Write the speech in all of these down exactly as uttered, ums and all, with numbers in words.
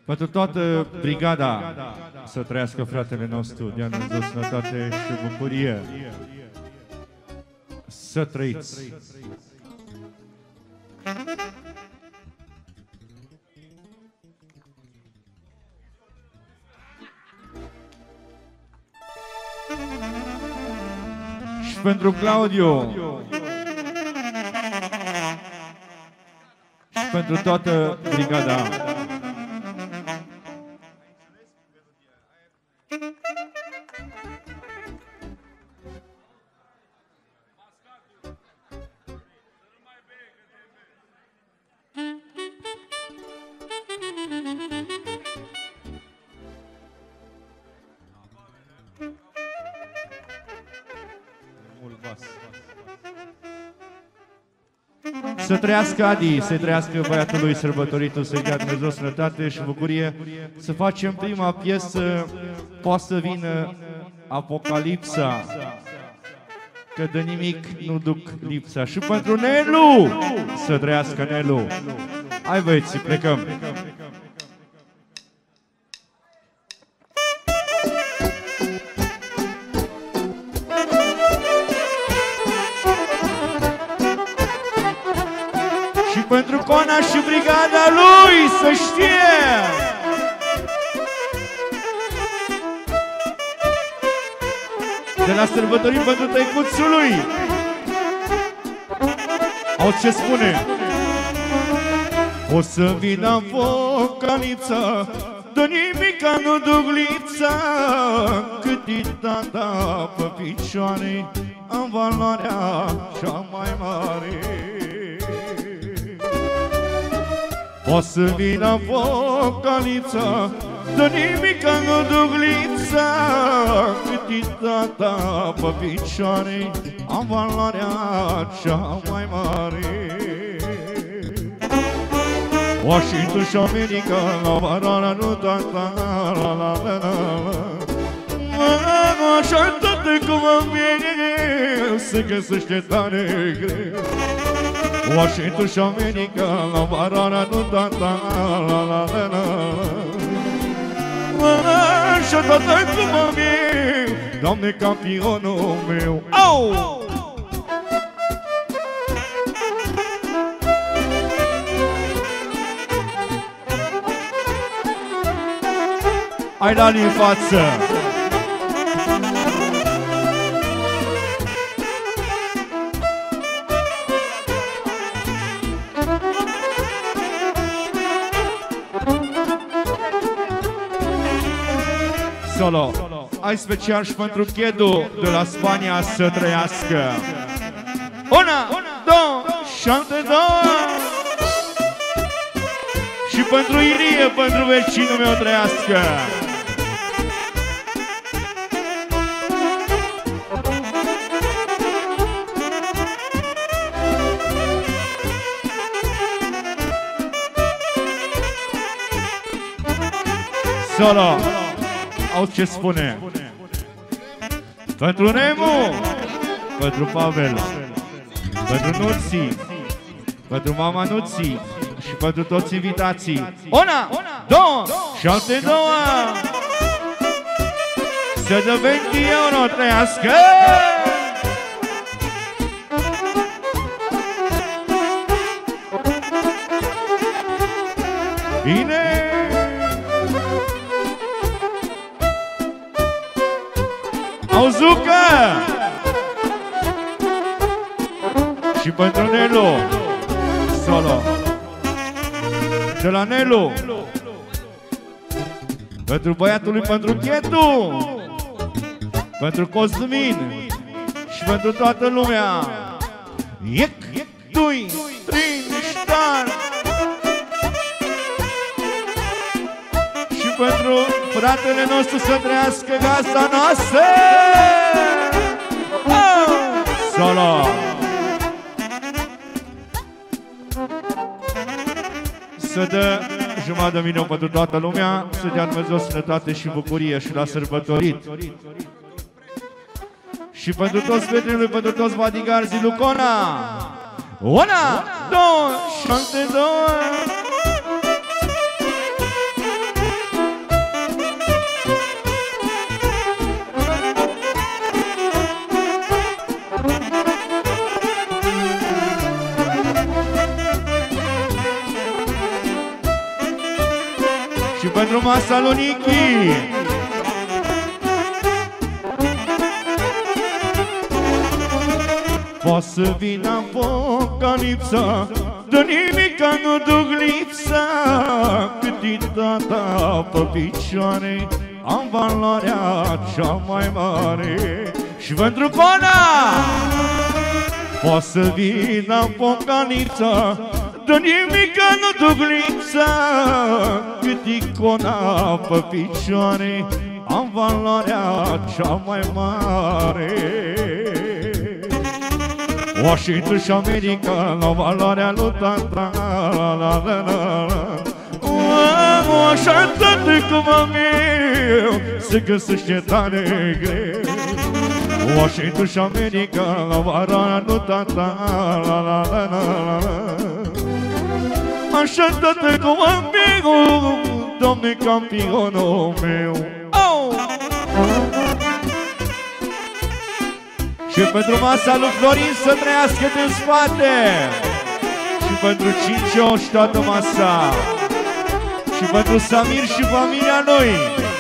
Pentru toată brigada să trăiască fratele nostru, de-a Dumnezeu sănătate și bucurie. Să trăiți! Și pentru Claudiu și pentru toată brigada. Să trăiască Adi, să trăiască băiatul lui sărbătoritul, să-i dea Dumnezeu sănătate și bucurie. Să facem prima piesă, poate să vină Apocalipsa, că de nimic nu duc lipsa. Și pentru Nelu, să trăiască Nelu. Hai băieți, plecăm. Pentru Cona și brigada lui, să știe! De la sărbătorii pentru tăicuțul lui. Auzi ce spune? O să vină Apocalipsa, de nimica nu duc lipsa, cât e tata pe picioare, în valoarea cea mai mare. O să vină Apocalipsa, de nimica nu duc lipsa, cât e tata pe picioare, am valoarea cea mai mare. Washington și America, la valoarea nu tata, la la la la. Așa toate cum am vine, se găsește tare greu. Washington și America, la valoarea nu tata, la la la la. Și toată cum am eu, Doamne, campionul meu. Au! Hai la-l în față! Solo. Ai special și pentru Chedu de la Spania, să trăiască. Una, două, șapte, două. Și pentru Irie, pentru vecinul meu, trăiască. Solo. Auzi ce spune? Pentru Nemu, pentru Pavel, pentru Nuții, pentru mama Nuții și pentru toți invitații. Una, două, șapte, două. Să dă veinte euro, trăiască! Bine! Auzucă! Și pentru Nelu, solo. De la Nelu, pentru băiatul lui, pentru Chetu, pentru Cosmin și pentru toată lumea. Iec, doi, trei, ștar. Și pentru fratele nostru, să trăiască gazda noastră. Oh! Solo. Să dă jumătate de milion pentru toată lumea, să dea Dumnezeu sănătate și bucurie și la sărbătorit. Și pentru toți prietenii, pentru toți bodyguards lui Cona. Una, două, șapte, două. pentru masa lui Nichi. Poate să vină apocalipsa, de nimica nu duc lipsa, cât e tata pe picioare, am valoarea cea mai mare. Și pentru Cona poate să vină apocalipsa, de nimica nu duc lipsa, cât e Cona pe picioare, am valoarea cea mai mare. Washington și America, la valoarea lui tata, la la la la la. Așa tată cum am eu, se găsește tare greu. Washington și America, la valoarea lui tata, la la la la la. Așa tată cum am eu, domne campionul meu. Și pentru masa lui Florin să trăiască din spate. Și pentru Cincioș toată masa. Și pentru Samir și familia lui.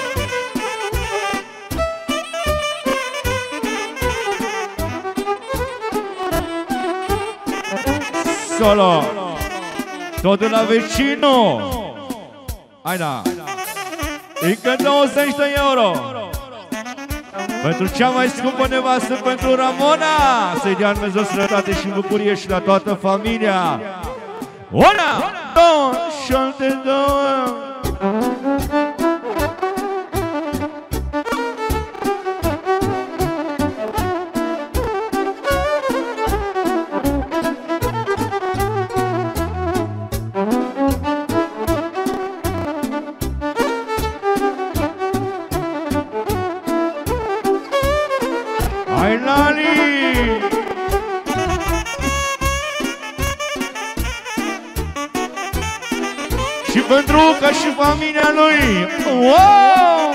Solo. Tot de la vecinul. Hai da. Încă douăzeci de euro. Pentru cea mai scumpă nevastă, pentru Ramona, să-i dea Dumnezeu sănătate și bucurie și la toată familia. Una, două și alte două. Hai, Lali! Și pentru Uca și familia lui! Wow!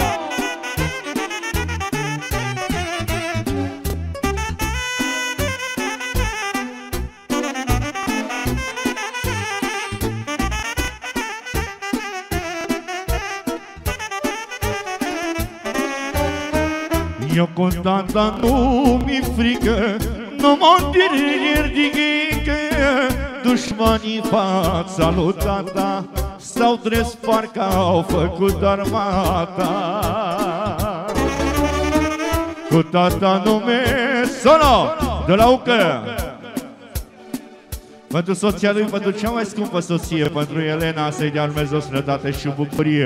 Eu cu tata nu mi-e frică, nu mă ridică. Dușmanii fața lui tata s-au dres, parcă au făcut armata. Cu tata nume Solo de la Ucă. Pentru soția lui, pentru cea mai scumpă soție, pentru Elena, să-i dea Dumnezeu sănătate și bucurie.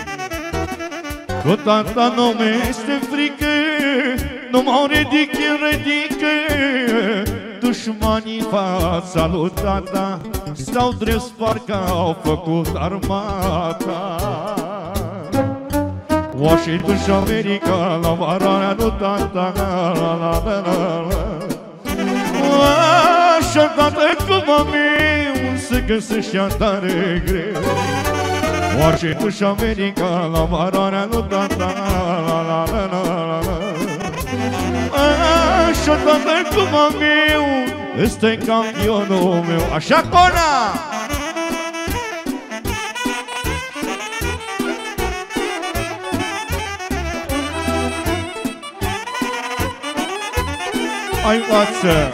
Cu tata nu mi-este frică, nu mă ridic, ridică. Dușmanii fața lui tata s-au dres, parcă au făcut armata. Washington și America, la valoarea lui tata, la la la la la. Așa tată cum am eu, se găsește tare greu. Washington și America, la valoarea lui tata, la la la la la. Așa tată cum am eu, ăsta-i campionul meu. Așa, Cona! Hai, față!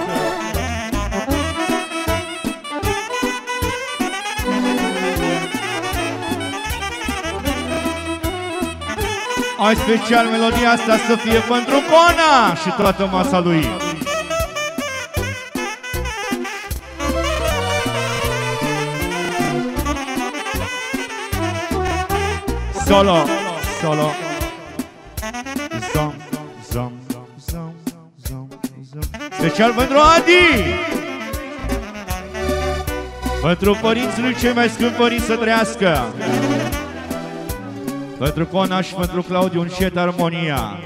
Ai special melodia asta să fie pentru Cona și toată masa lui. Solo, solo. Zom, zom, zom, zom, zom. Special pentru Adi. Pentru părinții lui cei mai scumpi părinți să trăiască. Pentru Cona și pentru Claudiu încet armonia.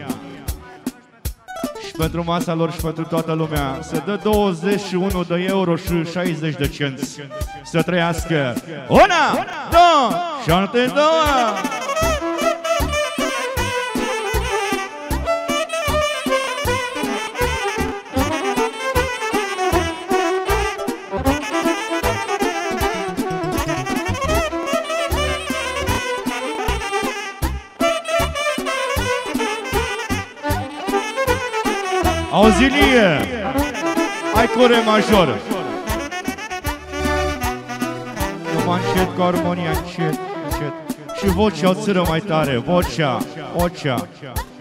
Și pentru masa lor și pentru toată lumea se dă douăzeci și unu de euro și șaizeci de cenți. Să trăiască. Una, două și alte două. Auzilie! Hai cu re major! Numai încet cu armonia, încet, încet. Și vocea o țără mai tare, vocea, vocea.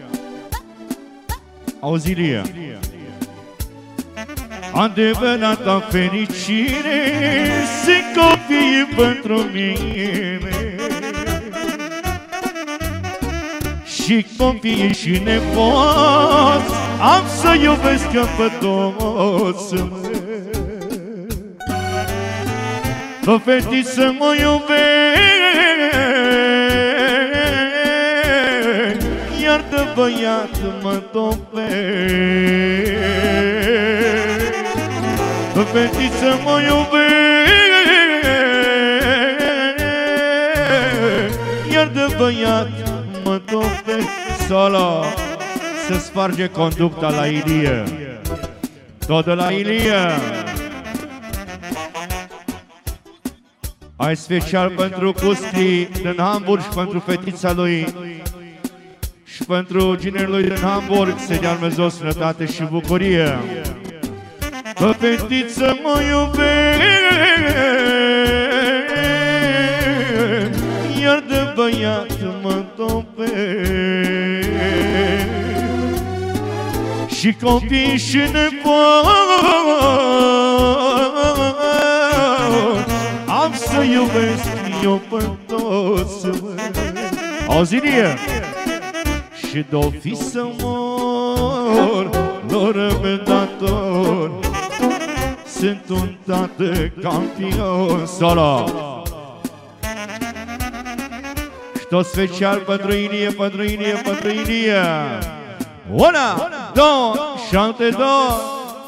Auzilie! Adevărata fericire sunt copiii pentru mine și copiii și nepoți am să iubesc pe toți. Pe fetiță mă iubesc, iar de băiat mă topesc. Pe fetiță mă iubesc, iar de băiat mă topesc. Solo, să sparge conducta la Ilie. Tot de la Ilie. Hai special pentru Cuscri din Hamburg și pentru fetița lui și pentru ginerul lui din Hamburg. Să dea Dumnezeu sănătate și bucurie. Pe fetiță mă iubesc, iar de băiat mă topesc. Și copii și nepoți am să iubesc eu pe toți. Auzilie! Și d-o fi să mor, lor dator, sunt un tată campion. Solo! Și tot special pentru Ilie, pentru Ilie, pentru Ilie. Una, două, șapte, două.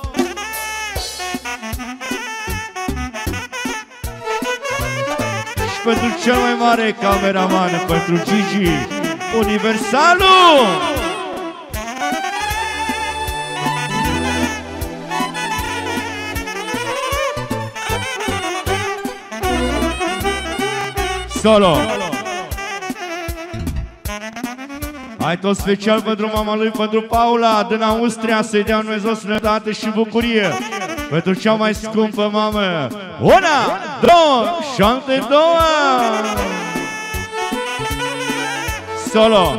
Și pentru cel mai mare cameraman, pentru Gigi, Universalul. Solo. Hai tot special pentru mama lui, pentru Paula din Austria, să-i dea Dumnezeu sănătate și bucurie. Pentru cea mai scumpă mamă. Una, două, șapte, două. Solo.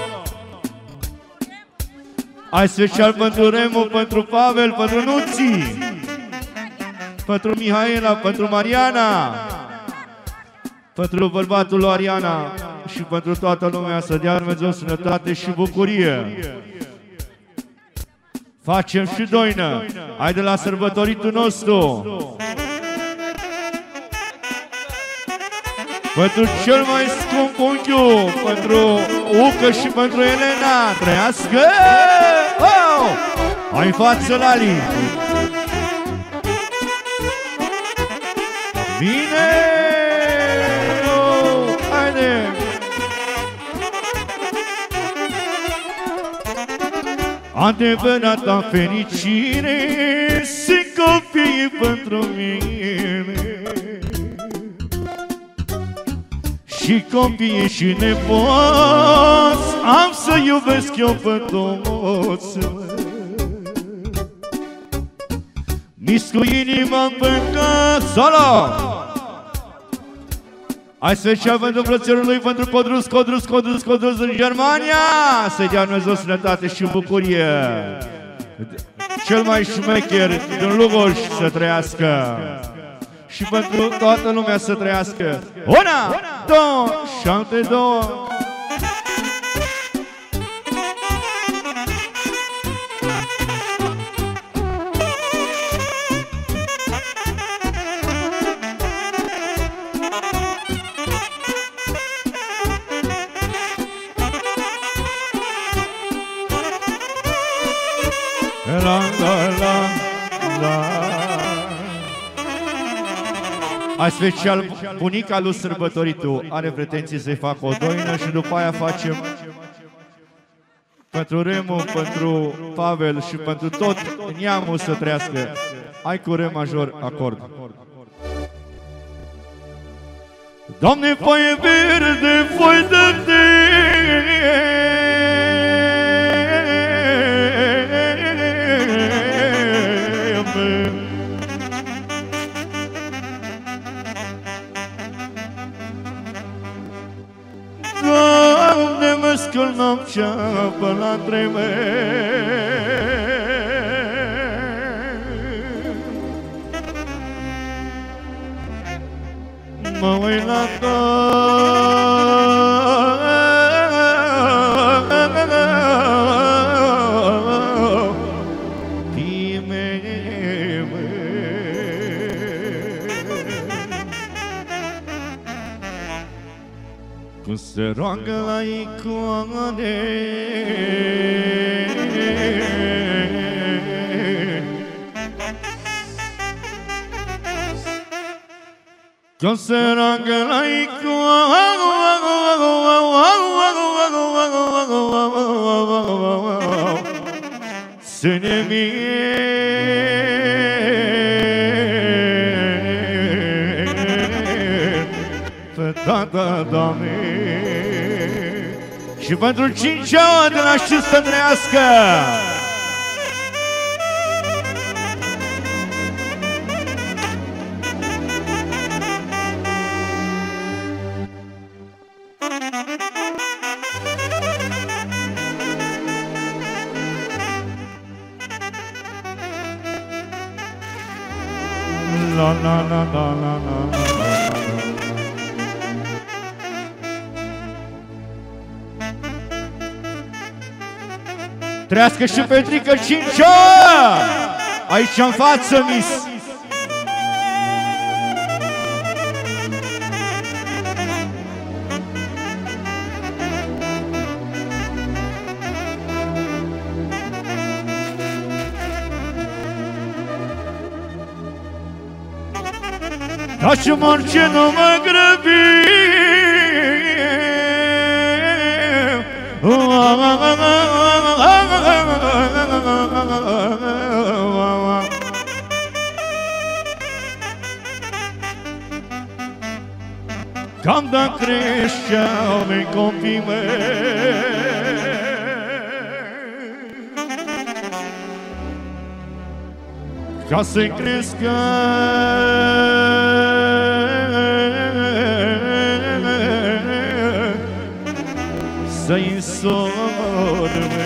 Hai special pentru Remu, pentru Pavel, pentru Nuții, pentru Mihaela, pentru Mariana, pentru bărbatul lui Ariana și pentru toată lumea, să dea Dumnezeu sănătate și bucurie. Facem și doină. Haide la sărbătoritul nostru. Pentru cel mai scump unchiu, pentru Ucă și pentru Elena. Trăiască! Oh! Hai în față, Lali! Bine! Haide! Adevărata fericire sunt copiii pentru mine și copiii și nepoți am să iubesc eu pe toți. Mi-s cu inima pe casă. Hai special pentru frățelul lui, pentru Codrus, Codrus, Codrus, Codrus în Germania. Să-i dea Dumnezeu sănătate și bucurie. Cel mai șmecher din Lugoj să trăiască. Și pentru toată lumea să trăiască. Una, două, șapte, două. La, la, la, la. Hai special, bunica lui sărbătoritul are pretenții să-i facă o doină și după aia facem pentru Remu, pentru Pavel și pentru tot neamul să trăiască. Hai cu re major, acord. Doamne, foaie verde, foi de te Doamne, mă scol noaptea până la treme. Mă uit la ochii mei, cum se roagă la icoane, cum se roagă la icoane, să ne mie pe tata, Doamne. Și pentru cinci ani de la știu să trăiască. La la la la la la. Trească și Petrică Cincea! Aici în față, mis! Ca și mor ce nu mă grăbi, cam da creșteau mei copii mei, ca să-i crească să-i sorbe.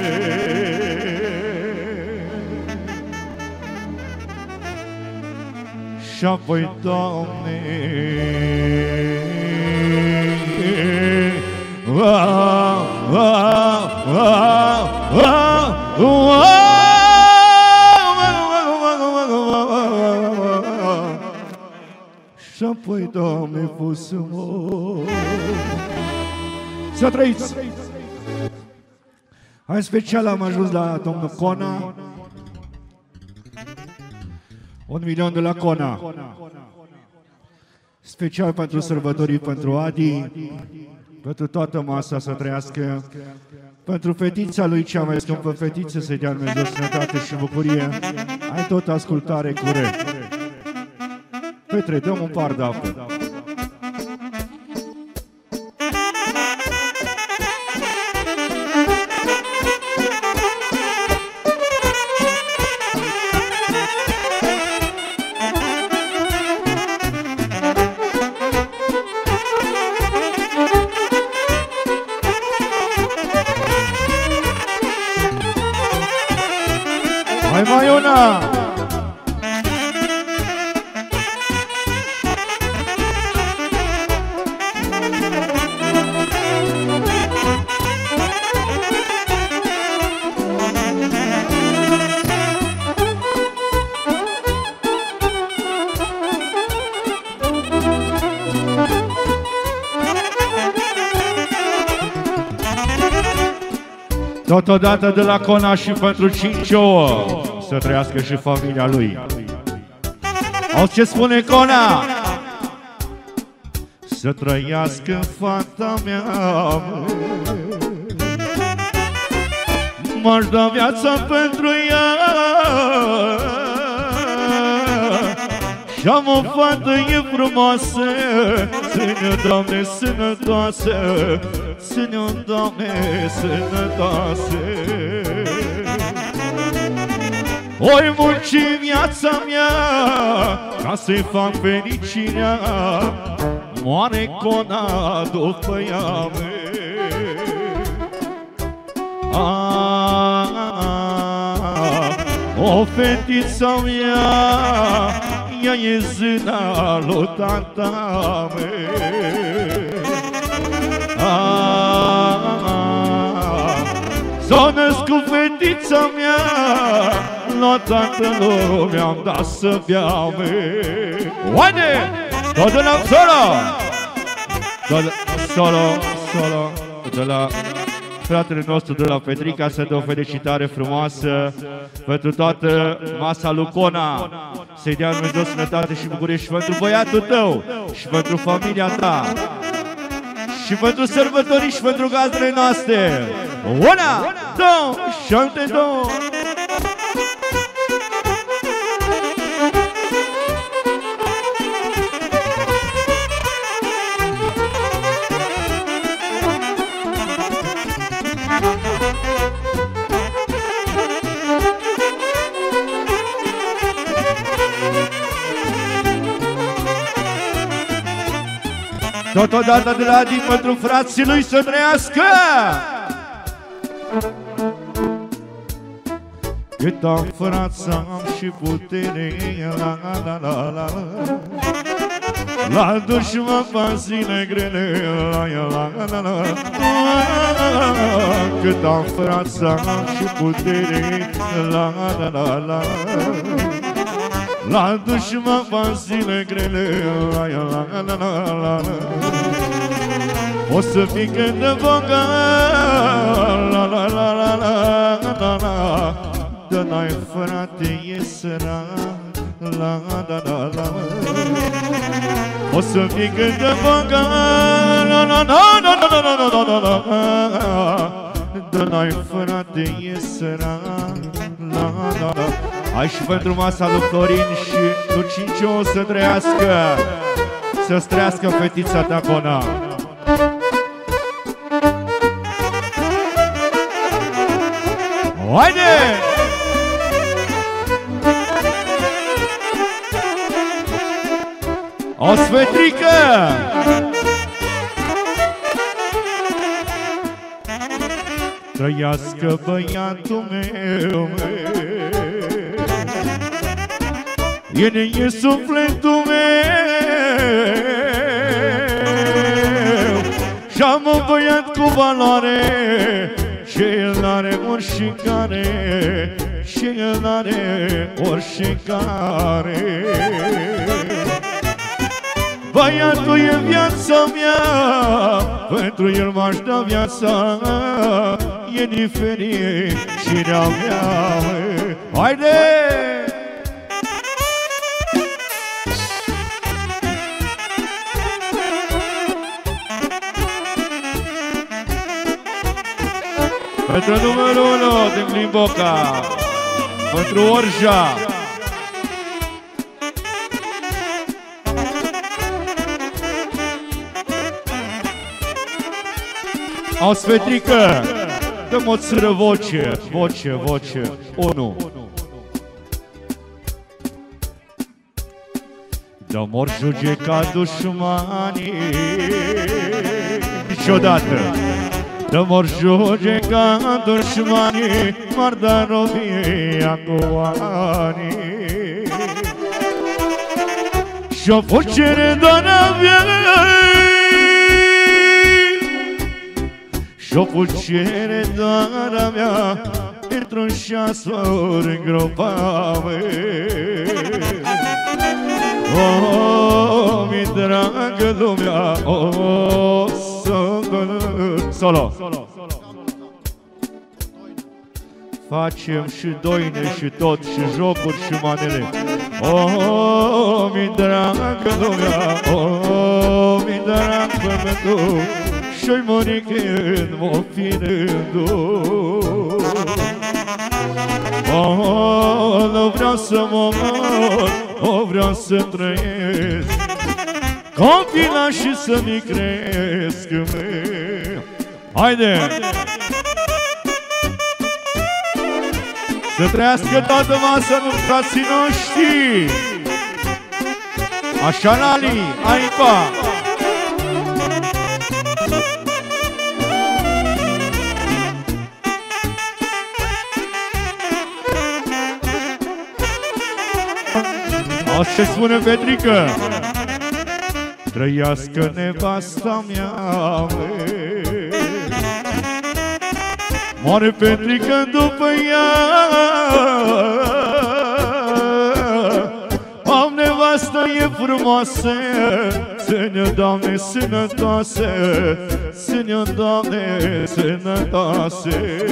Și apoi, Doamne, și apoi, Doamne, fus mor. Să trăiți! În special am ajuns la domnul Cona. Un milion de la Cona. Special pentru sărbătorii, pentru Adi, pentru toată masa să trăiască, pentru fetița lui, cea mai scumpă fetiță, să-i dea Dumnezeu sănătate și bucurie. Ai tot ascultare curent. Petre, dăm un par de apă. Hai mai una! Totodată de la Cona și pentru cinci ouă, să trăiască și familia lui. Auzi ce spune Cona? Să trăiască fata mea, m-aș da viața pentru ea. Și-am o fată e frumoasă, ține-o, Doamne, sănătoasă, ține-o, Doamne, sănătoasă. Oi munci viața mea ca să-i fac fericirea, moare cona după ea. O fetița mea, ea e zâna lui tata S-a născut fetița mea, la toată lumea am dat să bea. Oane! Tot de la solo! Tot de solo, solo, de la fratele nostru de la Petrica, să dă o felicitare frumoasă pentru toată masa Lucona. Să-i dea Dumnezeu sănătate și bucurie și pentru băiatul tău și pentru familia ta și pentru sărbătorii și pentru gazdele noastre. Una, două, șapte, două. Totodată de la Adi pentru frații lui să trăiască! Cât am frață am și putere, la la la la la la dușmă pe zile grele, la la la la la. Cât am frață am și putere, la la la la la dușmă pe zile grele, la la la la la. O să fii când de bogat, la la la la la la la. Dă n-ai frate, e sărat, la la la la. O să fii când de bogat, la la la la la la la la. Dă n-ai frate, e sărat, la la la. Hai și pentru masa lui Florin și lui Cinciu să trăiască, să-ți trăiască fetița ta Cona. Haide! O sfetrică! Trăiască băiatul meu, el e sufletul meu și-am un băiat cu valoare și el n-are oricare, și el n-are oricare. Băiatul e viața mea, pentru el m-aș da viața, e nefericirea mea. Haide! Pentru numărul unu din Glimboca, pentru Orja. O sfetrică, dă-mi o țără voce, voce, voce, unu. Dă-mi ori judeca dușmanii, niciodată. Dă-mi ori judeca dușmanii, m-ar da robia cu ani. Și-o pucere doar avea, și-o pucere doar avea, într-un șasori îngropame. Oh, mi dragă lumea, oh, solo. Facem și doine și tot, și jocuri și manele. Oh, mi dragă lumea, oh, mi dragă pentru, și-oi mori când m-o fi rândul. Oh, nu vreau să mă mor, oh, vreau să trăiesc copila și să-mi cresc. Haide! Să trăiască toată masa în frații noștri. Așa, Lali, aipa. O să spune Petrică. Trăiască nevasta mea, moare Petrică după ea. Am nevastă, e frumoasă, ține-o, Doamne, sănătoasă, ține-o, Doamne, sănătoasă.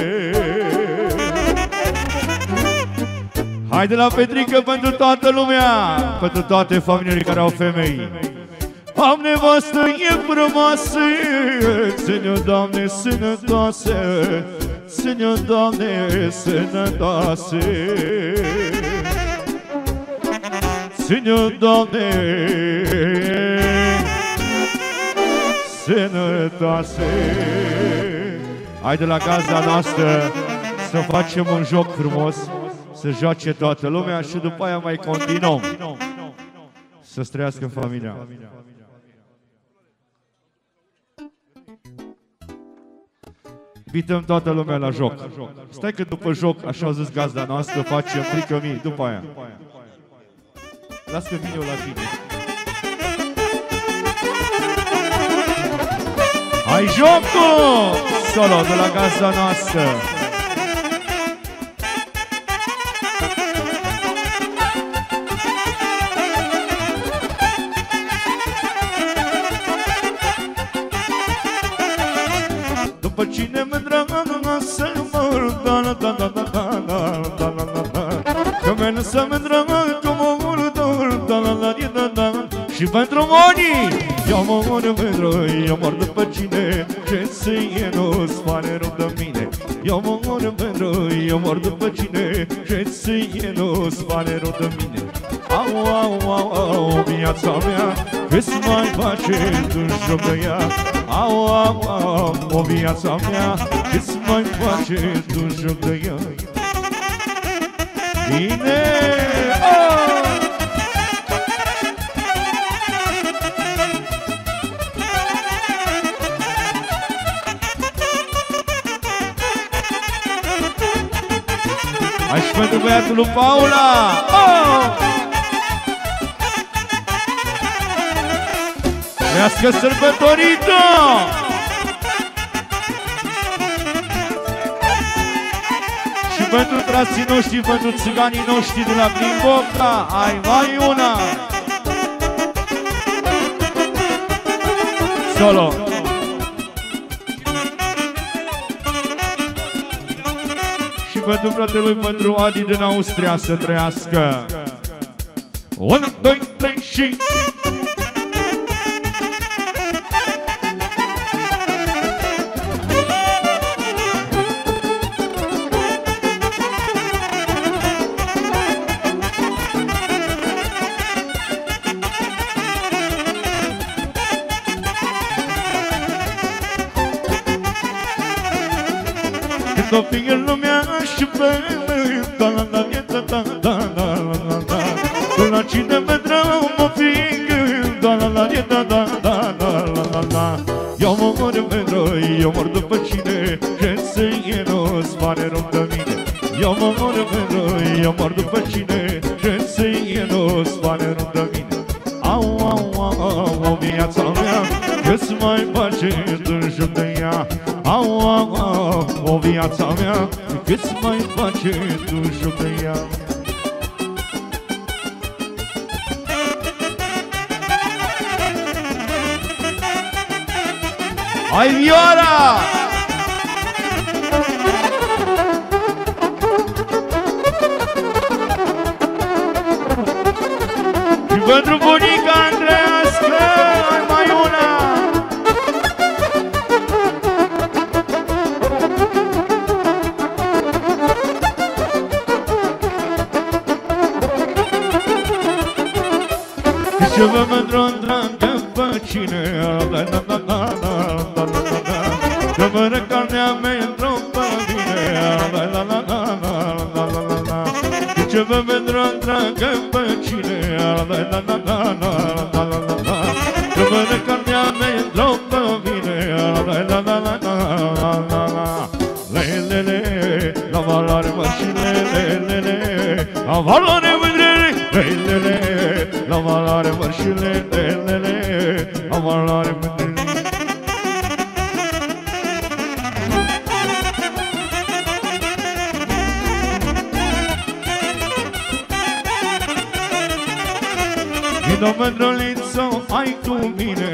Haide la Petrică pentru toată lumea, pentru toate familiile care au femei. Am nevastă, e frumoasă, ține-o, Doamne, sănătoasă, ține-o, Doamne, sănătoasă. Ține-o, Doamne, sănătoasă. Haide la gazda noastră să facem un joc frumos, să joace toată lumea și după aia mai continuăm. Să-ți trăiască familia. Invităm toată lumea la joc. Stai că după joc, așa au zis gazda noastră, facem frică mii după aia. Las că vin eu la tine. Hai jocul! Solo de la gazda noastră. După cine mândră să mor, da da da da da da da da da. Că mă să mândră cum mor, da da da da da. Și pentru Moni, eu mă mor pentru, eu mor după cine ce să e nu-ți pare rău de mine. Eu mă mor pentru, eu mor după cine ce să e nu-ți pare rău de mine. Au, au, au, au, viața mea, cât mai face tu joc de ea. Au, au, au, o viața mea, cât mai face tu joc de ea. Bine! Oh! Hai și pentru băiatul lui Paula! Oh! Trească sărbătorită! Și pentru frații noștri, pentru țiganii noștri de la Plimboca, ai mai una! Solo! Și pentru fratelui, pentru Adi din Austria, să trăiască! unu, doi, trei și... Când o fie lumea și pe da la la da da da da la la la la cine vedrăm o fie da la la da da da da la la. Eu mă mor pentru, eu mor după cine ce să e nu-ți pare rău de mine. Eu mă mor pentru, eu mor după cine ce să e nu-ți pare rău de mine. Au, au, au, au, viața mea, cât mai face tu joc de ea. Au, au, au, o viața mea, cât mai face tu joc de ea. Hai, Vioara! Și pentru bunica Andrească, hai mai una! Și vă mândră dragă pe cine, la la la la la la la la. Că mă răcarnea mea într-o pe mine, la la la la la la la la. Ce vă vedră întreagă pe cine. Rămâne carnea mea într-o pe mine. Lelele, la valoare mărșile, lelele, la valoare mândrele, lelele, la valoare mărșile, lelele, la valoare mândrele. Vino mândruliță, ai cu mine.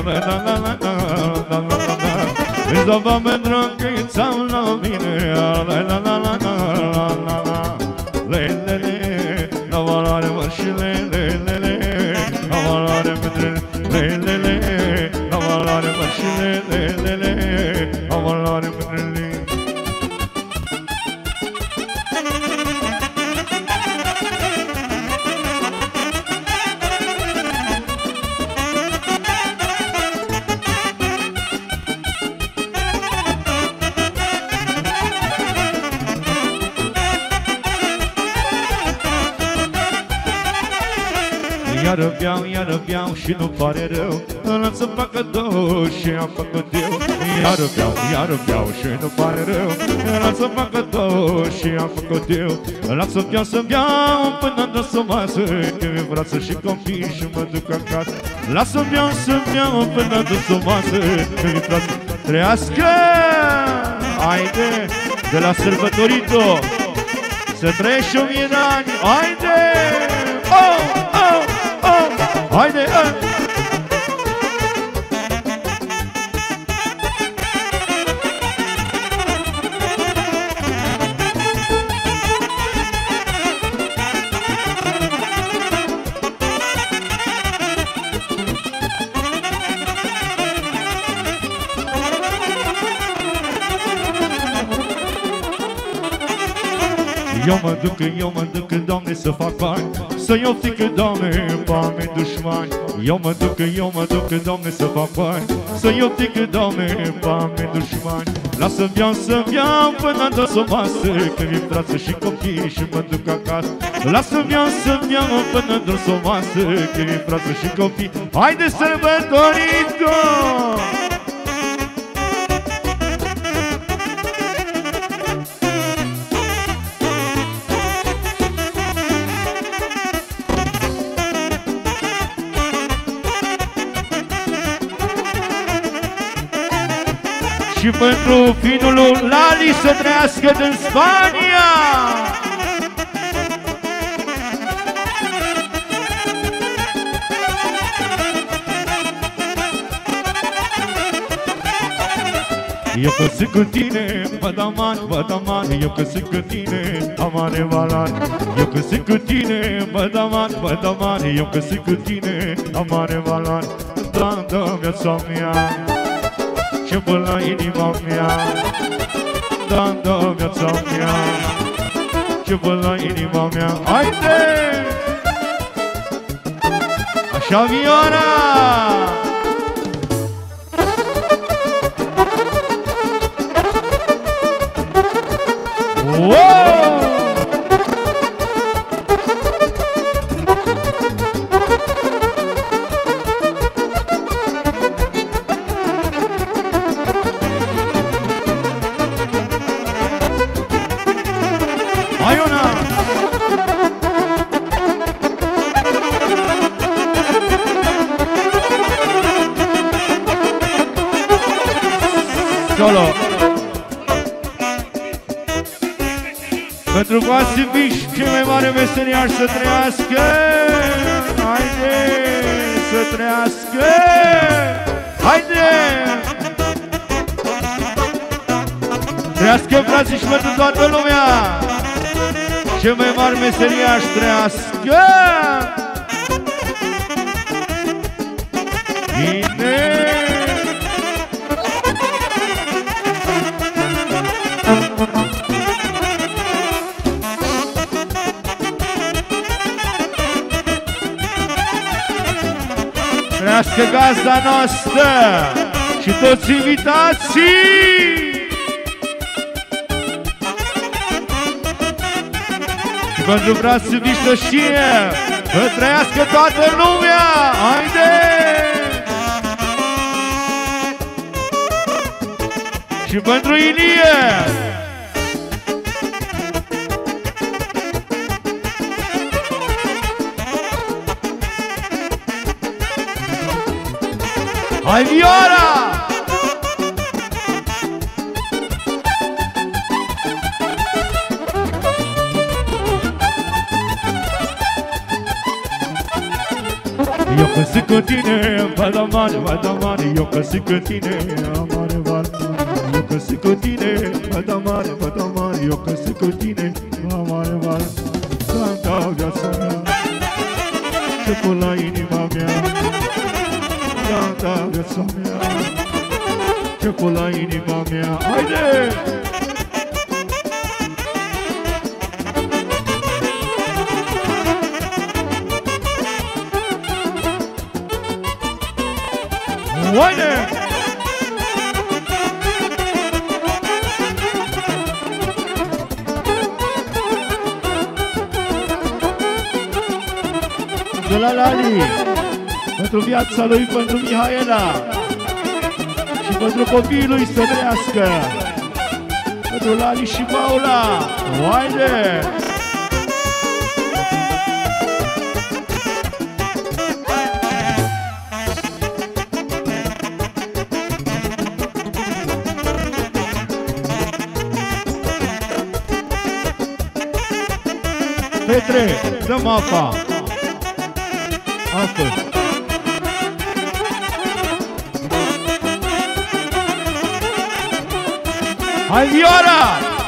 Vino mândruliță la mine. Lelele, la valoare mărșile, lelele, la valoare mândrele, lelele, la valoare mărșile, lelele, la valoare mândrele. Iară beau, iară beau și nu pare rău. Lasă-mi facă două și am făcut eu. Iară beau, iară beau și nu pare rău. Lasă-mi facă două și am făcut eu. Lasă-mi beau, să-mi beau până dă să masă. Că mi-e brață și copii și mă duc acasă. Lasă-mi beau, să-mi beau până dă să masă. Că mi-e brață, trăiască! Haide, de la sărbătorito să trăiești o mie de ani. Haide! Oh, oh! Haide, hai! Eu mă duc, eu mă duc, Doamne, să fac bani, să-i oftic, Doamne, pe dușmani. Eu mă duc, eu mă duc, Doamne, să fac bani, să-i oftic, Doamne, pe dușmani. Lasă-mi iau, să-mi iau până dă să masă, că mi-e brață și copii și mă duc acasă. Lasă-mi iau, să-mi iau până dă să masă, că mi-e brață și copii. Haide, sărbătorito! Și pentru finul lui Lali să trăiască din Spania. Eu că sunt cu tine, bădaman, bădaman. Eu că sunt cu tine, amane valan. Eu că sunt cu tine, bădaman, bădaman. Eu că sunt cu tine, amane valan. Da, da, viața mea și până la inima mea, da, da, viața mea și până la inima mea. Haide! Așa, Vioara! Wow! Solo. Pentru Vasi Biș, cel mai mare meseriaș, să trăiască. Haide, să trăiască. Haide! Trăiască, frații, și pentru toată lumea. Cel mai mare meseriaș, trăiască. Bine! Trăiască gazda noastră și toți invitații! pentru frații iubiți să știe că trăiască toată lumea. Haide! Și pentru Ilie. Hai Vioara! Eu că sunt cu tine, vada mare, vada mare. Eu că sunt cu tine, amare, vada mare. Eu că sunt cu tine, vada mare, vada mare. Eu că sunt cu tine, amare, vada. Canta viața mea, ce pun la inima mea. Canta viața mea, ce pun la inima mea. Haide! Haide! De la Lali, pentru viața lui, pentru Mihaela și pentru copiii lui să trăiască, pentru Lali și Paula. Haide! Petre, dăm apa. Apă. Hai Vioara!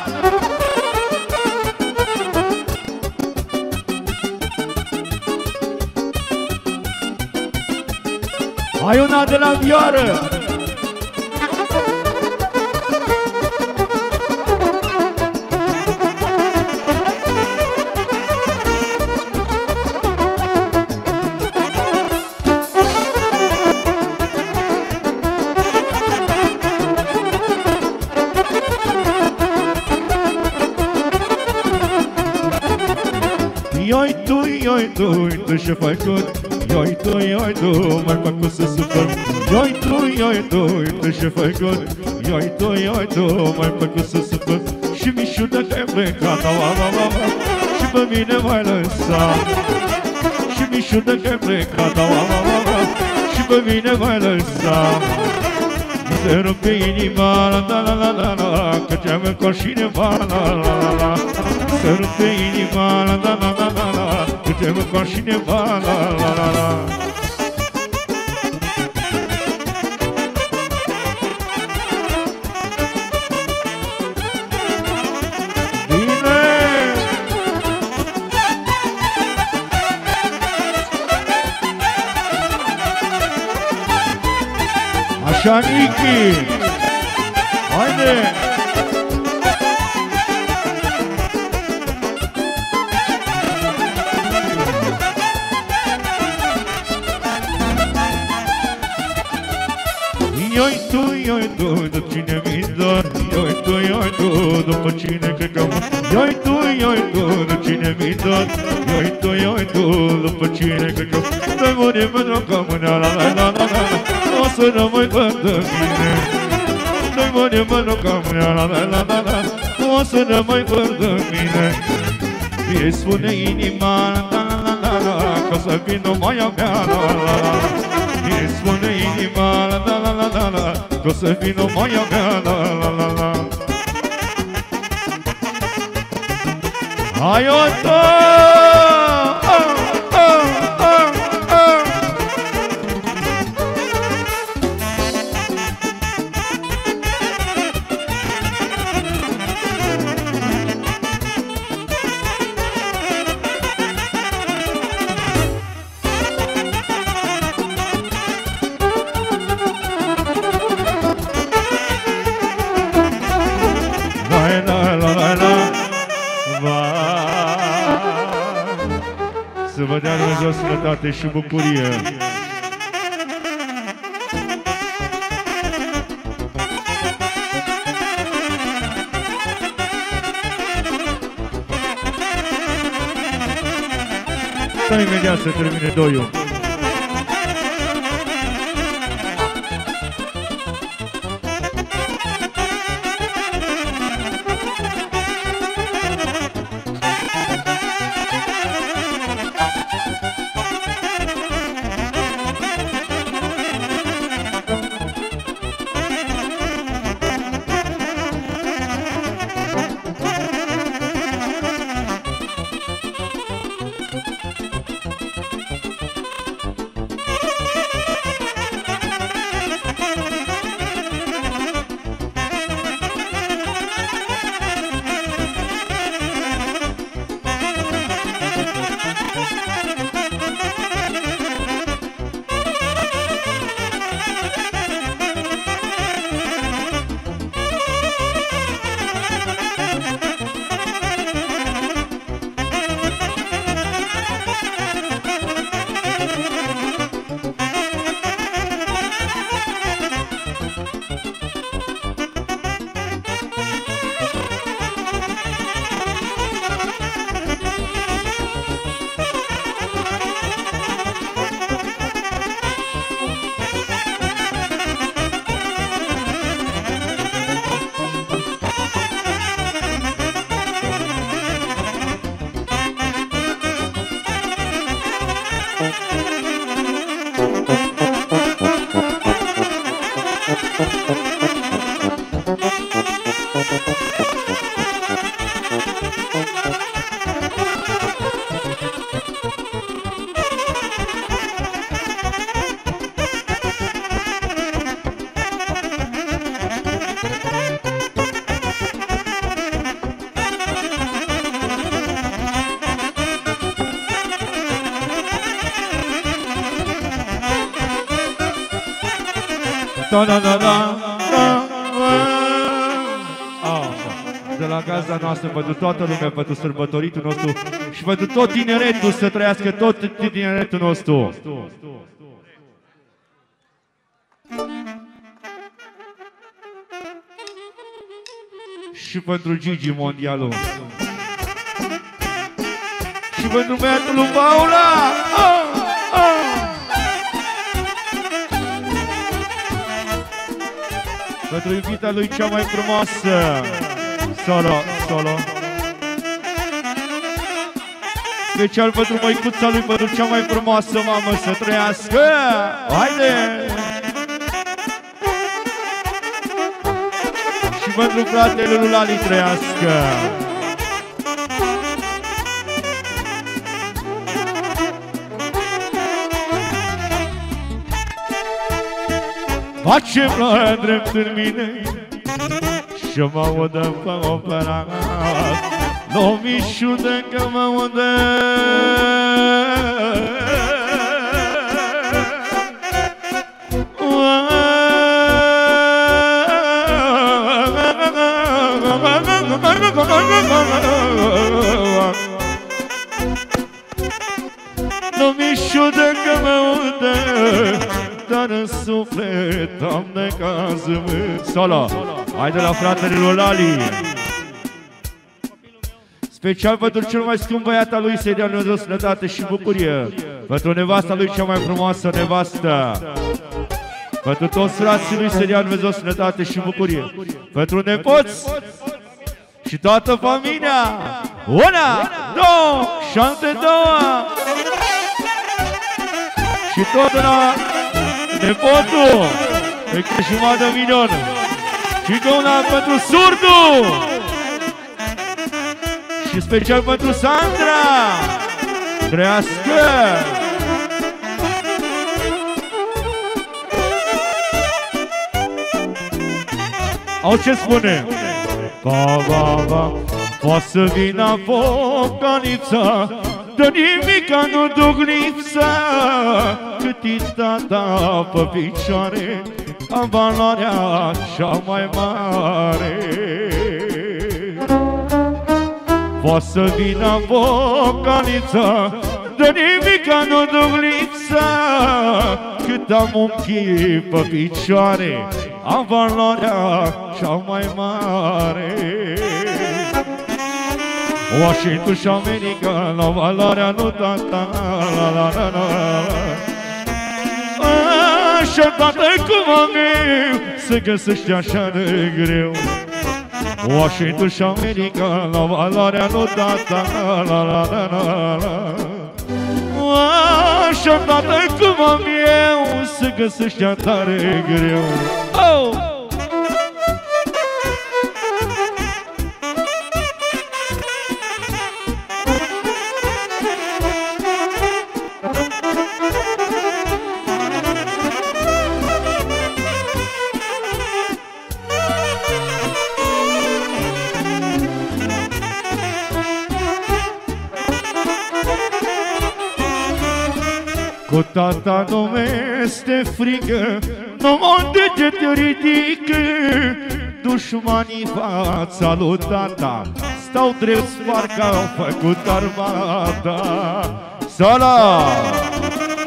Hai una de la Vioară! Ioi tu, ioi tu, tu ce făcut? Ioi tu, ioi tu, m-ai făcut să supăr. Ioi tu, ioi tu, tu ce făcut? Ioi tu, ioi tu, m-ai făcut să supăr. Și Mișu de te-ai plecat, și pe mine m-ai lăsat. Și Mișu de te-ai plecat, și pe mine m-ai lăsat. Se rupe inima, la la la la la, că te-am încors cineva, la la la la. Se rupe inima, la la la la la, că te-am încors cineva, la la la la. Bine! Așa, Nichi! Haide! Ioi tu, ioi tu, după cine mi dor. Ioi tu, ioi tu, după cine cred că mă. Ioi tu, ioi tu, după cine mi dor. Ioi tu, ioi tu, după cine cred că mă. Noi murim pentru că mâna, la la la la la. O să rămâi pentru mine. Noi murim pentru că mâna, la la la la la. O să rămâi pentru mine. Îi spune inima, la la la la la, că să fii numai a mea, la la la. Îi spune inima, la la la la la la, că să fii numai a mea, la la la la. Hai Otto! Să vă dea Dumnezeu sănătate și bucurie. Gata imediat să termine doiul. Da, da, da, da, da, da. De la gazda noastră, pentru toată lumea, pentru sărbătoritul nostru și pentru tot tineretul, să trăiască tot tineretul nostru. Și pentru Gigi Mondialul. Și pentru băiatul lui Paula. Ah, ah. Pentru iubita lui cea mai frumoasă. Solo, solo. Special pentru măicuța lui, pentru cea mai frumoasă mamă, să trăiască. Haide! Și pentru fratele lui Lali, trăiască. Face ploaia drept în mine și mă audă pe opera. Nu mi șude că mă audă. Nu mi șude că mă audă, dar în suflet am necazul. Solo, hai de la fratele lui Lali. Special pentru cel mai scump băiat al lui, să-i dea Dumnezeu sănătate și bucurie. Pentru nevasta lui, cea mai frumoasă nevastă. Pentru toți frații lui, să-i dea Dumnezeu sănătate și bucurie. Pentru nepoți și toată familia. Una, două, și alte două. Și tot la nepotul de Crășumadă Milion. Și doamna pentru Surdu. Și special pentru Sandra. Trăiască! Au ce spune? Ba, ba, ba, poate să vină apocalipsa, de nimica nu duc lipsa, cât-i tata pe picioare, am valoarea cea mai mare. Poate să vină apocalipsa, de nimica nu duc lipsa, cât am un chip pe picioare, am valoarea cea mai mare. Washington și America, la valoarea nu tata, la la la la așa tată cum am eu, să găsești așa de greu. Washington și America, la valoarea nu tata, la la la la la așa tată cum am eu, să găsești atare greu. Oh! Cu tata nu mi-este frică, nu mă de te ridică. Dușmanii fața lui tata stau drept, parcă au făcut armata. Salut!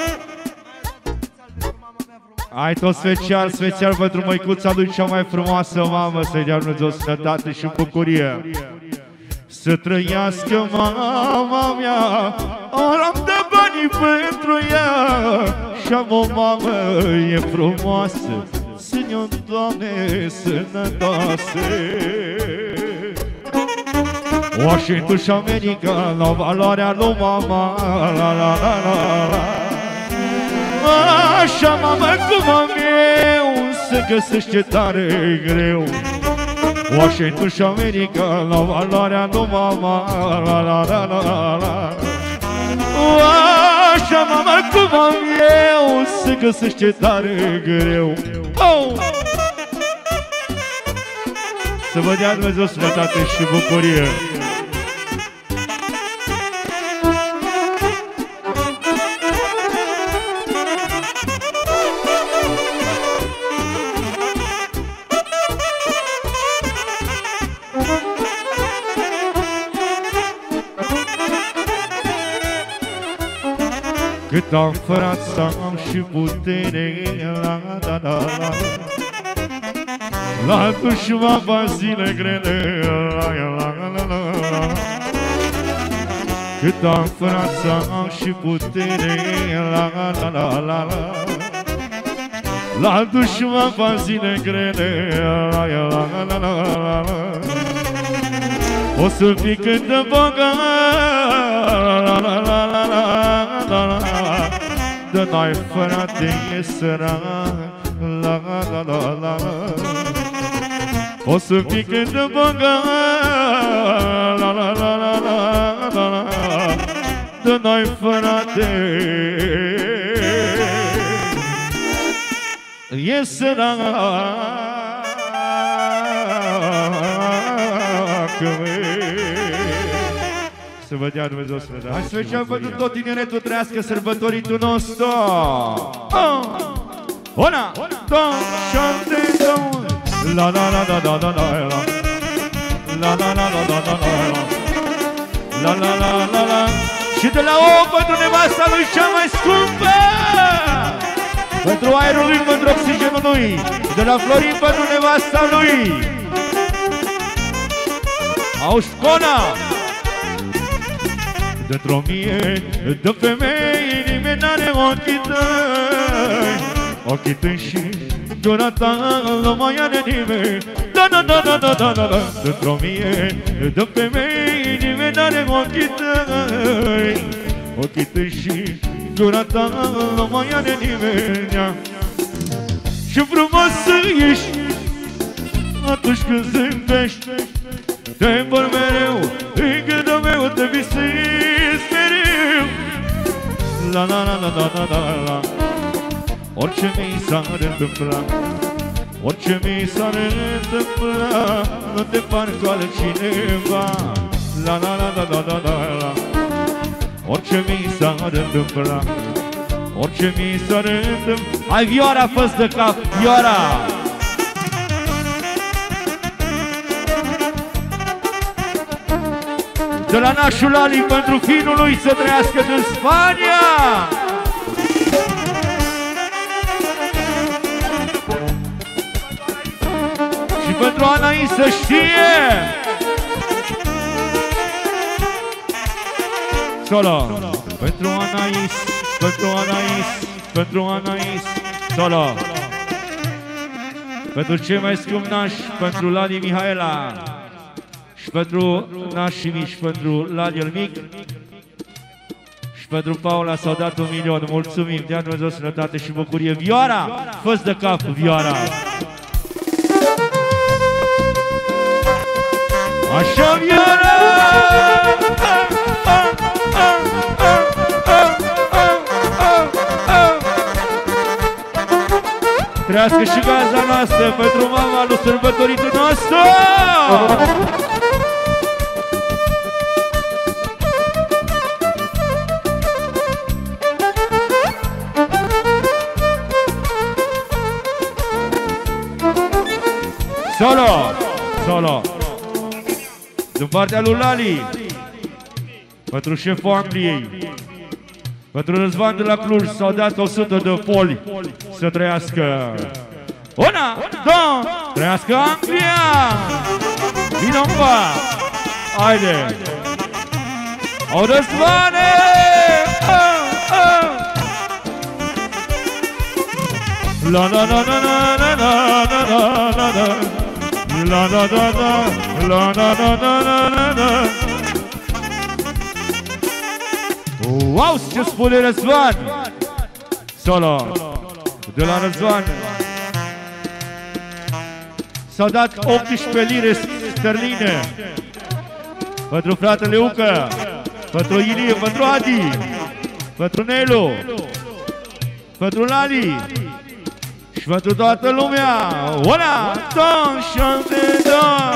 Ai tot special, special pentru măicuța lui cea mai frumoasă mamă. Să-i dea Dumnezeu sănătate și bucurie. Să trăiască mama mea, am de banii pentru ea. Și-am o mamă e frumoasă, să-ne-o Doamne sănătoase. Washington și America, la valoarea lui mama, la la la la la. Așa mamă cum am eu, să găsește tare greu. Washington și America, la valoarea lui mama, la la la la la. Așa mamă cum am eu, să găsește tare greu. Oh! Să vă dea Dumnezeu sănătate și bucurie. Cât am fărat să am și putere, la la la la. La dușman va zile grele, la la la la. Cât am fărat să am și putere, la la la la la. La dușman va zile grele, la la la la la. O să fii cât de bogat, la la la la la la. De n-ai frate e sărac, la la la la. O să fii cât de bogat, la la la la la la. De n-ai frate e sărac. Să vă dea Dumnezeu sănătate. Hai special pentru tot tineretul, trăiască sărbătoritul nostru. Una, două, șapte, două. La la la la la la la la. La la la la la la la. La la la la la. Și de la O pentru nevasta lui cea mai scumpă, pentru aerul lui, pentru oxigenul lui. De la Florin pentru nevasta lui. Auzi, Cona! Dă-ți-o mie de femei, nimeni n-are ochii tăi. Ochii tăi și gura ta nu mai are nimeni. Da, da, da, da, da, da, da, da. Dă-ți-o mie de femei, nimeni n-are ochii tăi. Ochii tăi și gura ta nu mai are nimeni. Și frumos să ești atunci când zâmbești. Te vor mereu, în gândul meu te visezi mereu. La la la la la la la. Orice mi s-ar întâmpla, orice mi s-ar întâmpla, nu te par cu altcineva. La la la la la la la la. Orice mi s-ar întâmpla, orice mi s-ar întâmpla. Hai Viora, fă-ți de cap, Viora! De la nașul Ali pentru finul lui să trăiască din Spania. Și pentru Anaïs să știe. Solo. Pentru Anais, pentru Anais, pentru Anais. Solo. Pentru cei mai scumpi nași, pentru Ladi Mihaela. Și pentru nașii mici, pentru Ladiel mic. Și pentru Paula s-au dat un milion. Mulțumim, dea Dumnezeu sănătate și bucurie. Vioara, fă-ți de cap, Vioara. Așa, Vioara! Trească și gaza noastră pentru mama lui sărbătoritul nostru! Solo! Solo! Din partea lui Lali, pentru șeful Angliei, pentru Răzvan de la Cluj s-au dat o sută de poli. Să trăiască! Una, două, trăiască Anglia! Vino-n pa! Haide! Au Răzvane! La la la la la la la la la la la la la la la la la la. Wow, ce spune Răzvan! Solo! De la Răzvan s-au dat optsprezece lire sterline pentru fratele Ucă, pentru Ilie, pentru Adi, pentru Nelu, pentru Lali și pentru toată lumea. Una, două, șapte, da!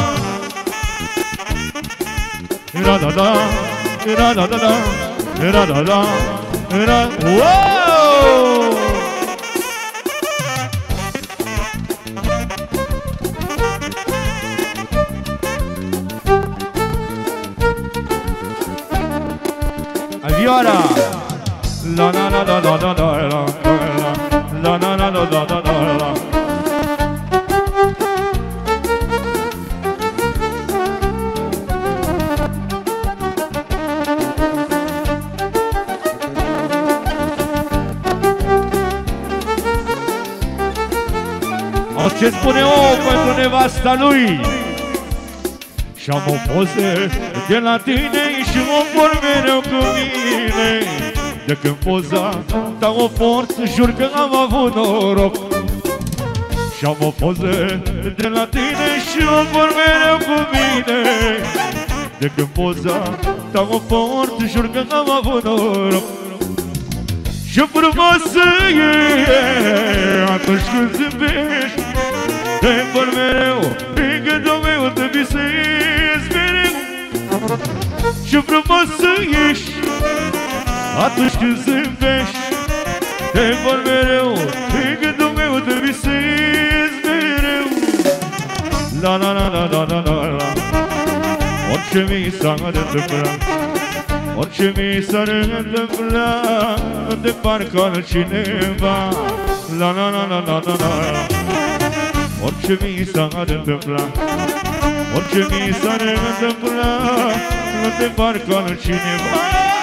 Da, da, da, da, da, da, da, da, da, da, wow! Vioara! La la la la la la la la la la la la la la la. O ce spune o pentru nevasta lui? Și-am o poză de la tine și mă vor mereu cu mine. De când poza ta o port, jur că am avut noroc. Și-am o poză de la tine și mă vor mereu cu mine. De când poza ta o port, jur că am avut noroc. Și frumoasă e atunci când zâmbești, te vor mereu pe gândul meu, te visezi mereu. Și frumoasă ești atunci când zâmbești, te vor mereu pe gândul meu, te visezi mereu. La la la la la la la la. Orice mi s-ar întâmpla, orice mi s-ar întâmpla, nu te parcă altcineva. La la la la la la la. Orice mi s-ar întâmpla, orice mi s-ar întâmpla, nu te parcă altcineva.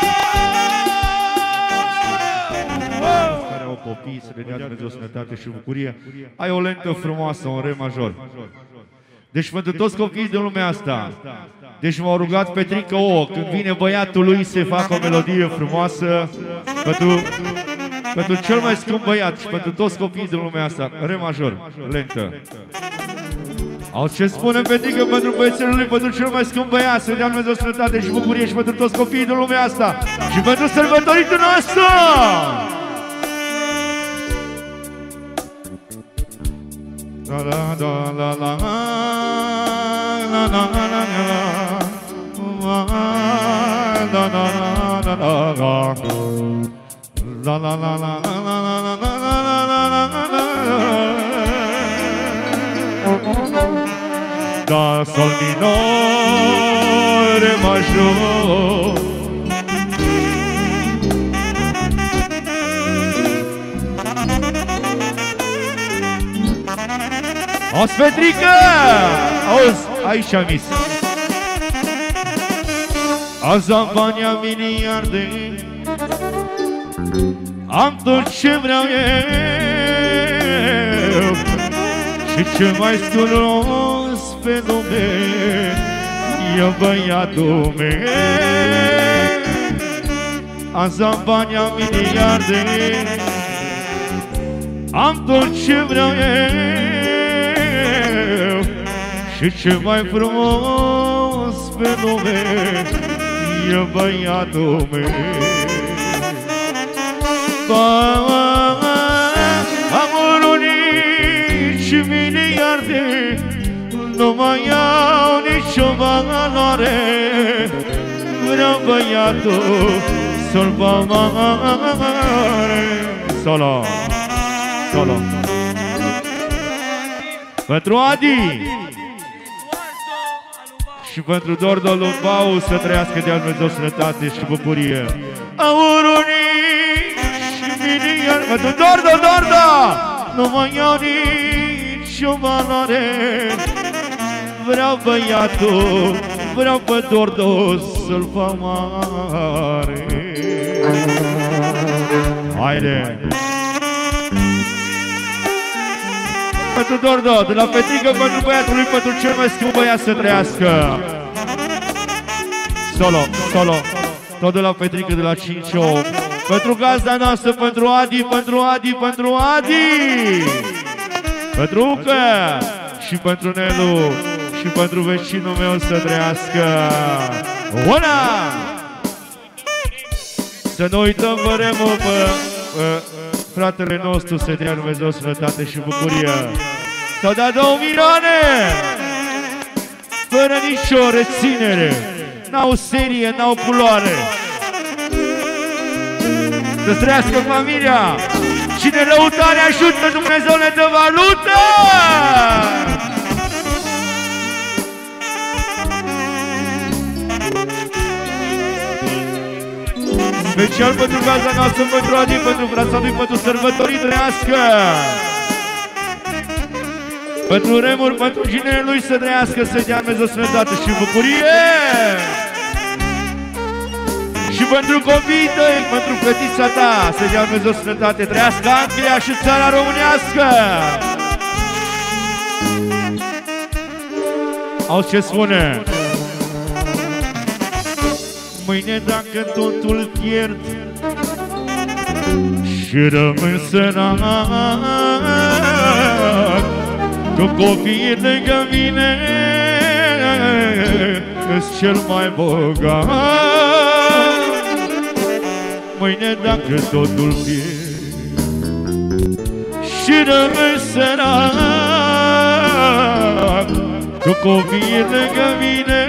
Care au copii, să le dea Dumnezeu sănătate și bucurie. Ai o lentă frumoasă, un re major. Deci pentru toți copiii din lumea asta, deci m-au rugat Petrică O, când vine băiatul lui să facă o melodie frumoasă pentru, pentru cel mai scump băiat și pentru toți copiii din lumea asta. Re major, lentă. Au ce spune Petrică pentru băiețelul lui, pentru cel mai scump băiat, să dea Dumnezeu sănătate și bucurie și pentru toți copiii din lumea asta și pentru sărbătoritul nostru! La la la la la la la la la da sol minore major. Auzi, Petrică! Auzi, aici am mis. Azi am bani, am miliarde, am tot ce vreau eu și ce mai sculos pe lume e băiatul meu. Azi am bani, am miliarde, am tot ce vreau eu și ce mai frumos pe lume e băiatul meu. Amorul nici miliarde nu mai iau nicio valoare, vreau băiatul să-l mare. Solo, solo. Pentru Adi și pentru Dordo Lumbau să trăiască de-a Dumnezeu sănătate și bucurie. Aurul și miliard. Pentru Dordo, Dordo, nu mai iau nicio valoare, vreau băiatul, vreau pe Dordo să-l fac mare. Haide! Pentru Dordo, de la Petrică, pentru băiatul lui, pentru cel mai scump băiat să trăiască. Solo, solo, tot de la Petrică, de la cinci opt. Pentru gazda noastră, pentru Adi, pentru Adi, pentru Adi, pentru Ucă și pentru Nelu și pentru vecinul meu să trăiască. Una! Să nu uităm, vremul pe uh, fratele nostru să dea Dumnezeu sănătate și bucurie. S-au dat două milioane fără nicio reținere, n-au serie, n-au culoare. Să trăiască familia. Cine lăutare ajută, Dumnezeu ne dă valută. Special pentru gaza noastră, pentru Adi, pentru frața lui, pentru sărbătorii trăiască. Pentru Remur, pentru ginele lui să trăiască, să dea Dumnezeu sănătate și bucurie. Și pentru copiii tăi, pentru fetița ta, să dea Dumnezeu sănătate, trăiască Anglia și țara românească. Auzi ce spune? Mâine dacă totul pierd și rămân sărac, cu copiii lângă mine îs cel mai bogat. Mâine dacă totul pierd și rămân sărac, cu copiii lângă mine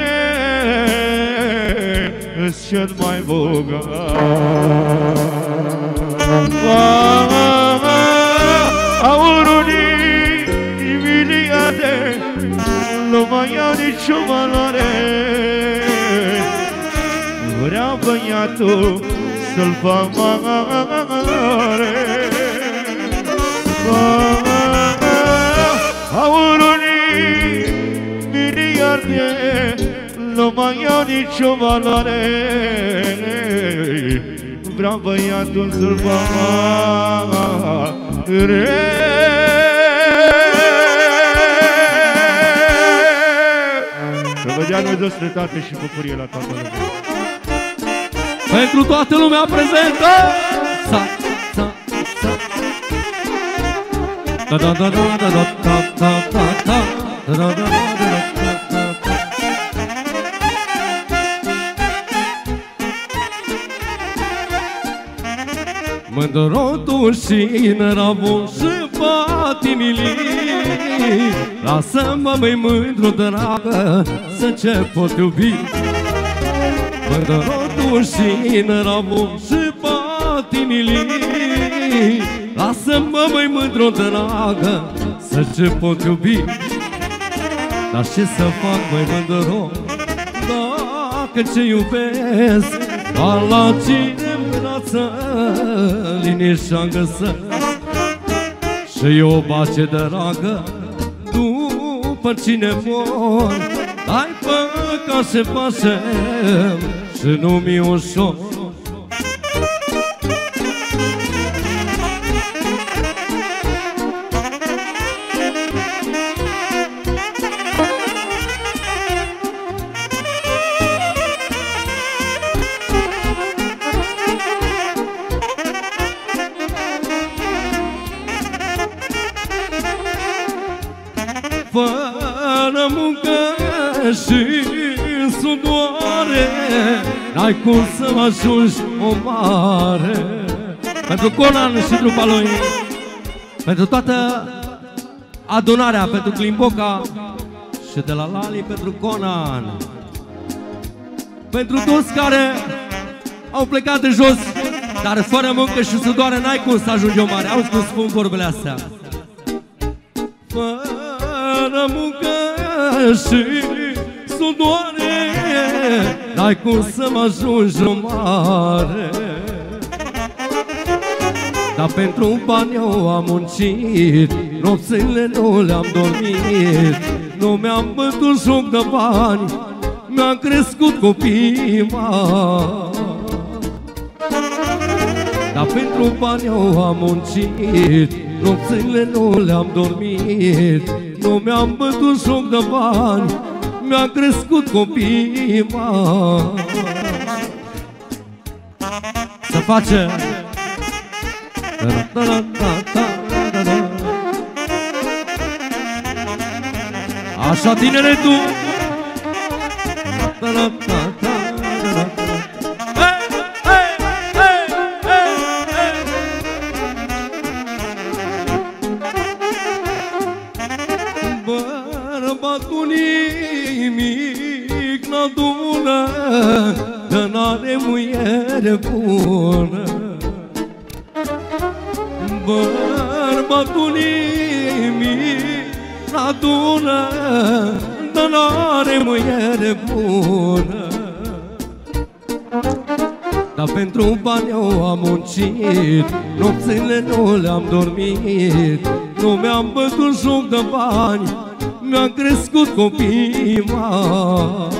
îs cel mai bogat. Aurul din miliarde nu mai iau nicio valoare, vreau băiatul să-l fac mare. Aurul din miliarde nu mai iau nicio valoare, vreau băiatul să-l fac mare. Să vă dea Dumnezeu sănătate și bucurie la toată lumea. Pentru toată lumea prezentă! Sa, sa, sa. Da da da da da da da da da da da da da. Mândrotul și năravul și patimilii, lasă-mă, măi mândru, dragă, să ce pot iubi. Mândrotul și năravul și patimilii, lasă-mă, măi mândru, dragă, să ce pot iubi. Dar ce să fac, măi mândru, dacă ce iubesc, doar la cine brață liniștea găsă. Și eu bace dragă după cine mor, ai păcat și facem și nu mi-e ușor. Fără muncă și sudoare n-ai cum să mă ajungi o mare. Pentru Conan și trupa lui, pentru toată adunarea, pentru Climboca și de la Lali pentru Conan, pentru toți care au plecat de jos, dar fără muncă și sudoare n-ai cum să ajungi o mare. Auzi cum spun vorbele astea. Fără muncă și sudoare n-ai cum să mă ajungi o mare. Dar pentru bani eu am muncit, nopțile nu le-am dormit, nu mi-am bătut joc de bani, mi-am crescut copiii mari. Dar pentru bani eu am muncit, nopțile nu le-am dormit, nu mi-am bătut joc de bani, mi-am crescut copiii mari. Să face așa tineretul. Bărbatul nimic n-adună, că n-are muiere bună. Bărbatul nimic n-adună, că n-are muiere bună. Dar pentru bani eu am muncit, nopțile nu le-am dormit, nu mi-am bătut joc de bani, mi-am crescut copiii mari.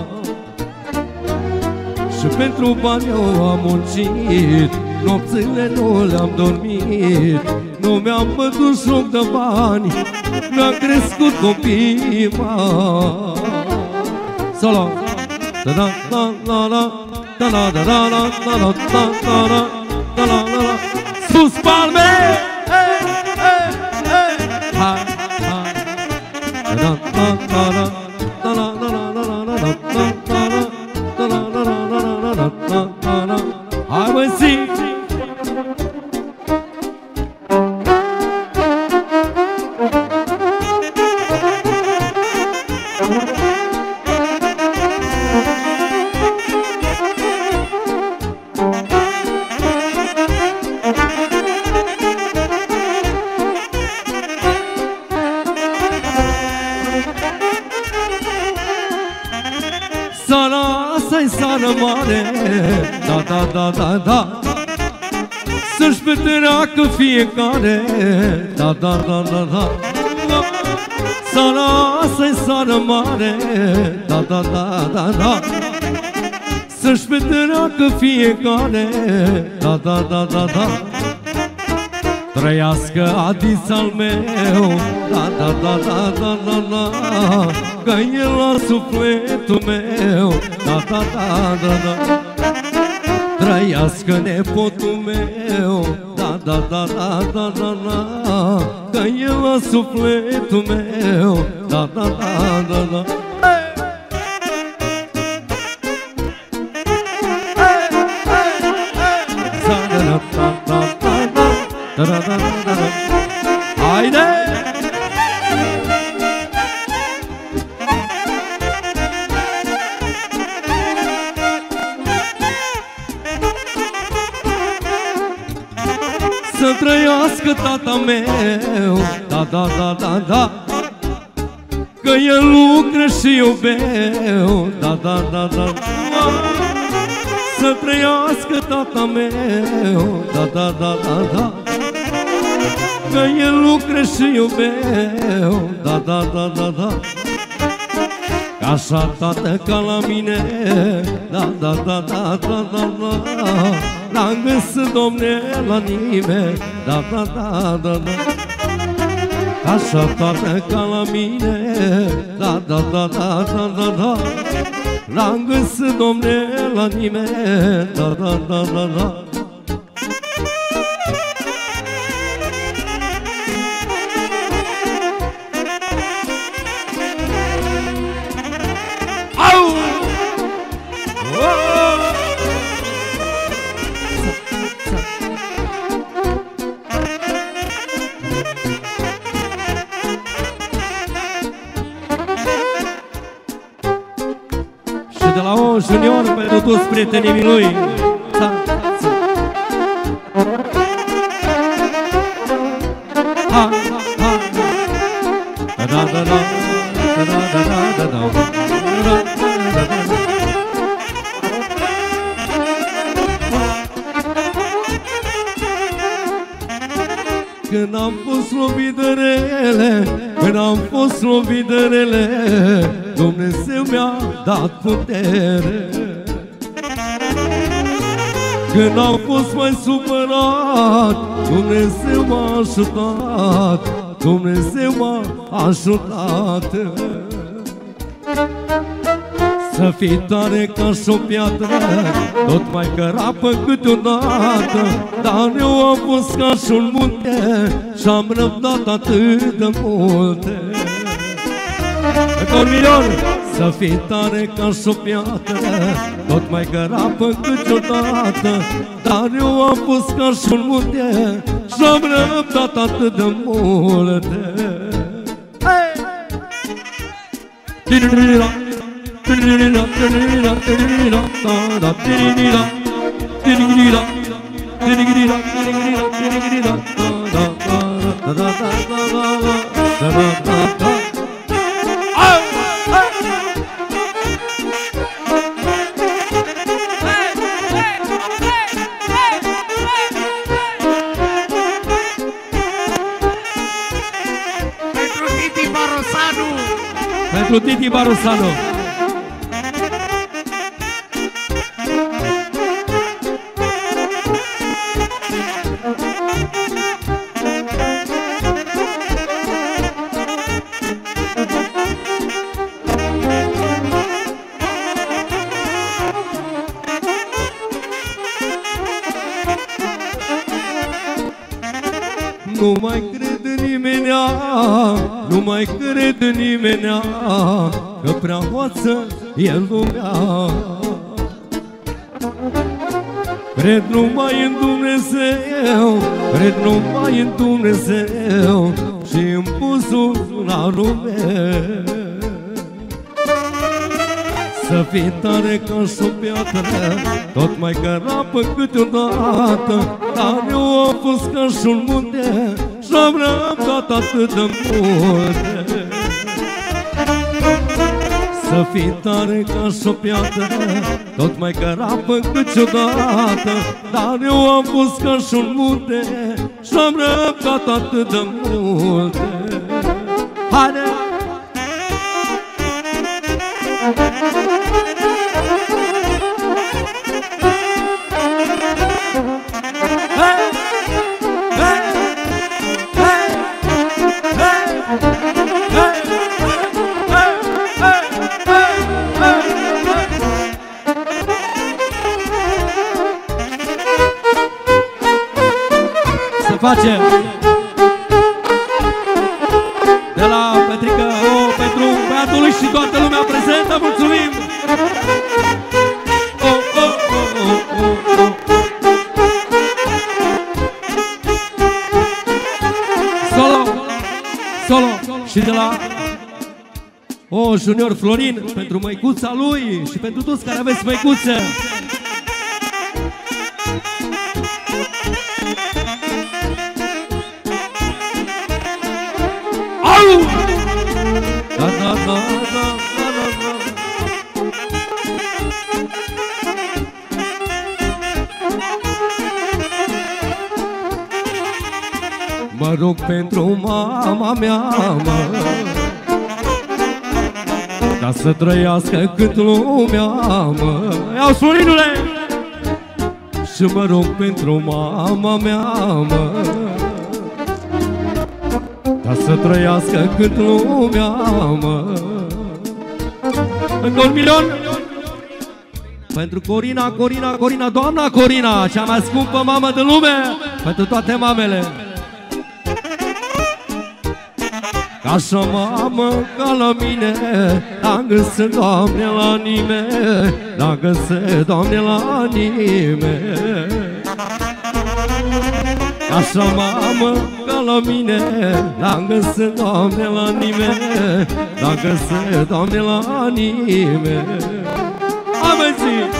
Și pentru bani eu am muncit, nopțile nu le-am dormit, nu mi-am bătut joc de bani, mi-am crescut copiii mari. Solo! Sus palme! Hai mă zi! Să-i sară mare, da, da, da, da, da, să-și petreacă fiecare, da, da, da, da, da, Sara să-i sară mare, da, da, da, da, da, să-și petreacă fiecare, da, da, da, da, da. Trăiască Adis al meu, da, da, da, da, da, da, da, că el la sufletul meu, da, da, da, da, da. Trăiască nepotul meu, da, da, da, da, da, da, da, că el la sufletul meu, da, da, da, da, da. Haide! Să trăiască tata meu, da, da, da, da, da, că el lucră și eu beau, da, da, da, da, da. Să trăiască tata meu, da, da, da, da, da, că el lucră și eu beau, da, da, da, da, da. Casa tată ca la mine, da, da, da, da, da, da, da. N-am găsit, domne, la nimeni, da, da, da, da, da. Casa tată ca la mine, da, da, da, da, da, da, da. N-am găsit, domne, la nimeni, da, da, da, da, da. De la O Junior pentru toți prietenii lui. Da, ha, ha. Da, da, da, da, da, da, da, da, da. Când am fost lovit de rele, când am fost lovit de rele, Dumnezeu mi-a dat putere. Când am fost mai supărat, Dumnezeu m-a ajutat, Dumnezeu m-a ajutat. Să fii tare ca și o piatră, tot mai cărapă câteodată, dar eu am fost ca și un munte și-am răbdat atât de multe. Încă un milion! Să fii tare ca și o piatră, tot mai cărapă câteodată, dar eu am fost ca și un munte și-am răbdat atât de multe. Pentru Titi Barosanu. Nu mai cred în nimenea, nu mai cred în nimenea, că prea hoață e lumea. Cred numai în Dumnezeu, cred numai în Dumnezeu și în buzunarul meu. Să fii tare ca și o piatră, tot mai cărapă câteodată, dar eu am fost ca și un munte și-am răbdat atât de multe. Să fii tare ca și o piatră, tot mai cărapă câteodată, dar eu am fost ca și un munte și-am răbdat atât de multe. Haide! Se face de la Petrică O pentru băiatul lui și toată lumea prezentă, mulțumim! Oh, oh, oh, oh, oh, oh. Solo, solo și de la O Junior Florin pentru măicuța lui și pentru toți care aveți măicuțe. Da, da, da, da, da, da, da. Mă rog pentru mama mea, mă. Ca să trăiască cât lumea, mă. Iau Florinule! Și mă rog pentru mama mea, mă. Ca să trăiască cât lumea, mă. Încă un milion pentru Corina, Corina, Corina, doamna Corina, cea mai scumpă mamă din lume, pentru toate mamele. Ca așa mamă ca la mine, n-am găsit, Doamne, la nimeni, n-am găsit, Doamne, la nimeni. Ca așa mamă ca la mine, n-am găsit, Doamne, la nimeni, n-am găsit, Doamne, la nimeni. Am zis!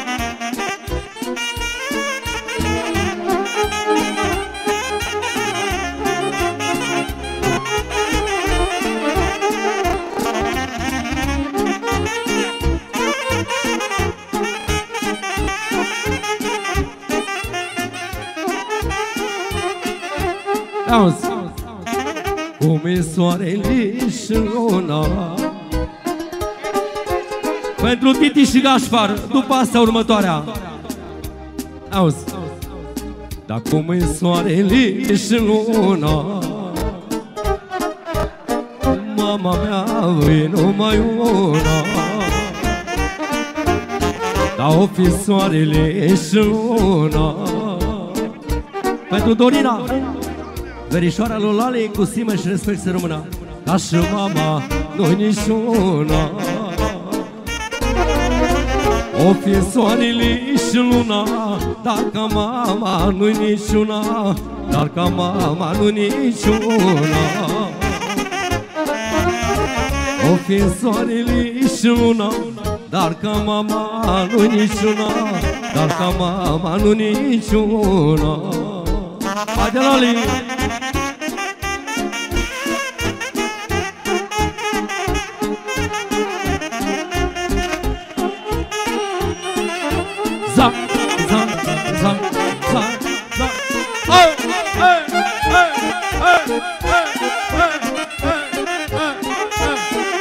Auzi, cum e soarele și luna. Pentru Titi și Gașpar, după asta următoarea. Auzi, dar cum e soarele și luna, mama mea e numai una. Dar o fi soarele și luna. Pentru Dorina, verișoara lui Lale, cu stimă și respect să rămână. Ca și mama, nu-i niciuna. O fi soarele și luna, dar ca mama nu-i niciuna, dar ca mama nu-i niciuna. O fi soarele și luna, dar ca mama nu-i niciuna, dar ca mama nu-i niciuna. Haide, Lali! Za, za, za, za, za. Oh, hey, hey, hey, hey, hey, hey, hey.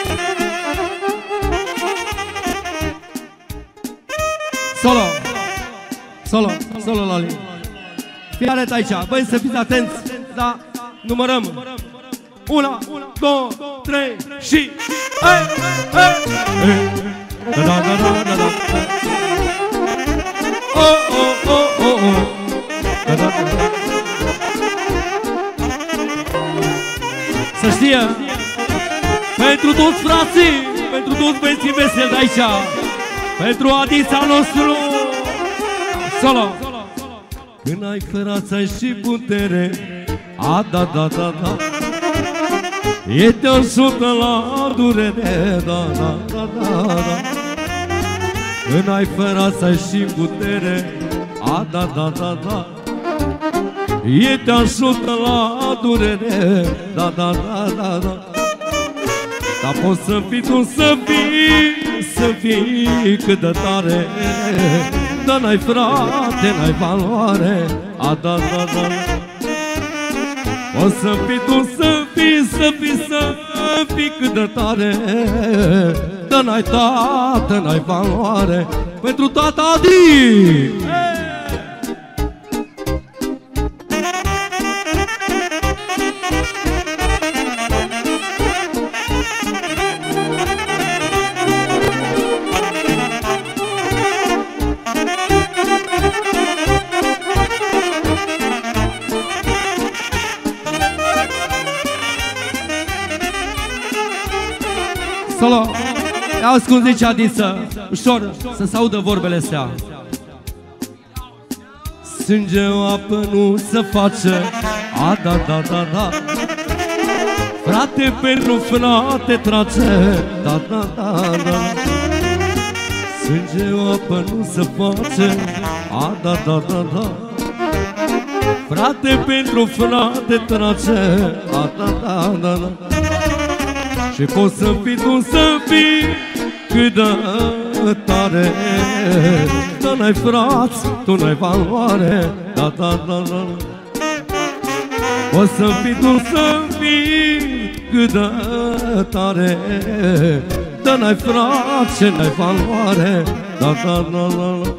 Solo, solo, solo, Lali. Fii atent aici, băi, să fiți atenți, da? Numărăm. Una, două, trei și... Hey, hey, hey. Da, da, da, da, da, da. Oh, oh, oh, oh, oh. Da, da, da. Să știe, pentru toți frații, pentru toți băieții veseli de aici, pentru Adița nostru, solo. Când ai cărața și putere, a, da, da, da, da, e te ajută la durere, da, da, da, da, da. Când ai fărața și putere, a, da, da, da, da, e te ajută la durere, da, da, da, da, da. Dar poți să fii tu, să fii, să fii cât de tare, dar n-ai frate, n-ai valoare, a, da, da, da, da. Poți să fii tu, să fii, să fii, să fii cât de tare, dar n-ai tată, n-ai valoare, pentru tata Adi! Solo, auzi cum zice Adiță, ușor, să se audă vorbele astea. Sânge apă nu se face, a, da, da, da, da. Frate pentru frate trage, da, da, da, da. Sânge apă nu se face, a, da, da, da, da. Frate pentru frate trage, a, da, da, da, da. Și poți să fii tu, să fii cât de tare, dar n-ai frați, tu n-ai valoare, da, da, da, da. Poți să fii tu, să fii cât de tare, Dă n-ai frate, n-ai valoare. Da, da, da, da, da.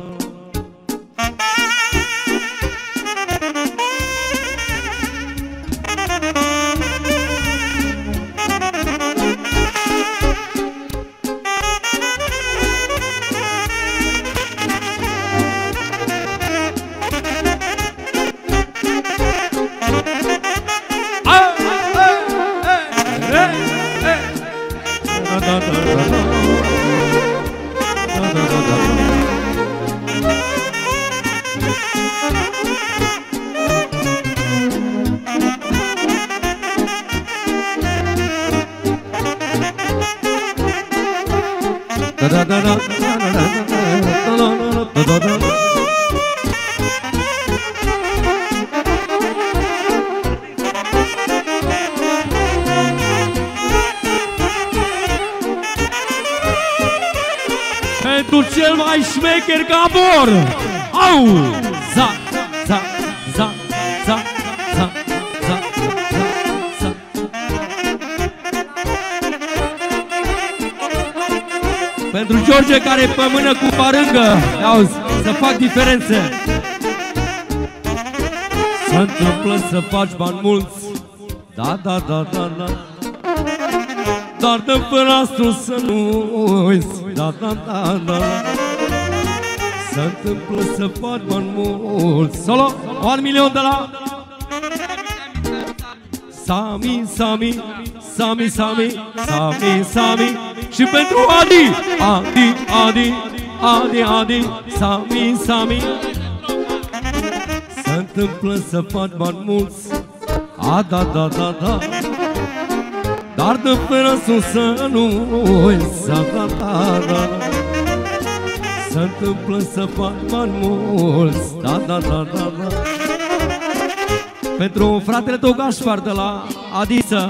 Pentru cel mai șmecher Gabor! Au! Za, za, za, za, za, za, za, za. Pentru George care pe mână cu parângă, auzi, să fac diferențe. Se întâmplă să faci bani mulți. Da, da, da, da, da. Dar de fereastru să nu uiți. Da, da, da, da. Se întâmplă să faci bani mulți. Solo, un milion de la Sami, Sami, Sami, Sami, Sami, Sami. Și pentru Adi, Adi, Adi, Adi, Adi, Sami, Sami. Se întâmplă să faci bani mulți. A, da, da, da, da. Dar de fereastru să nu uiți. Da, da, da, da. Se întâmplă să faci bani mulți. Da, da, da, da, da. pentru fratele tău Gașpar de la Adisa.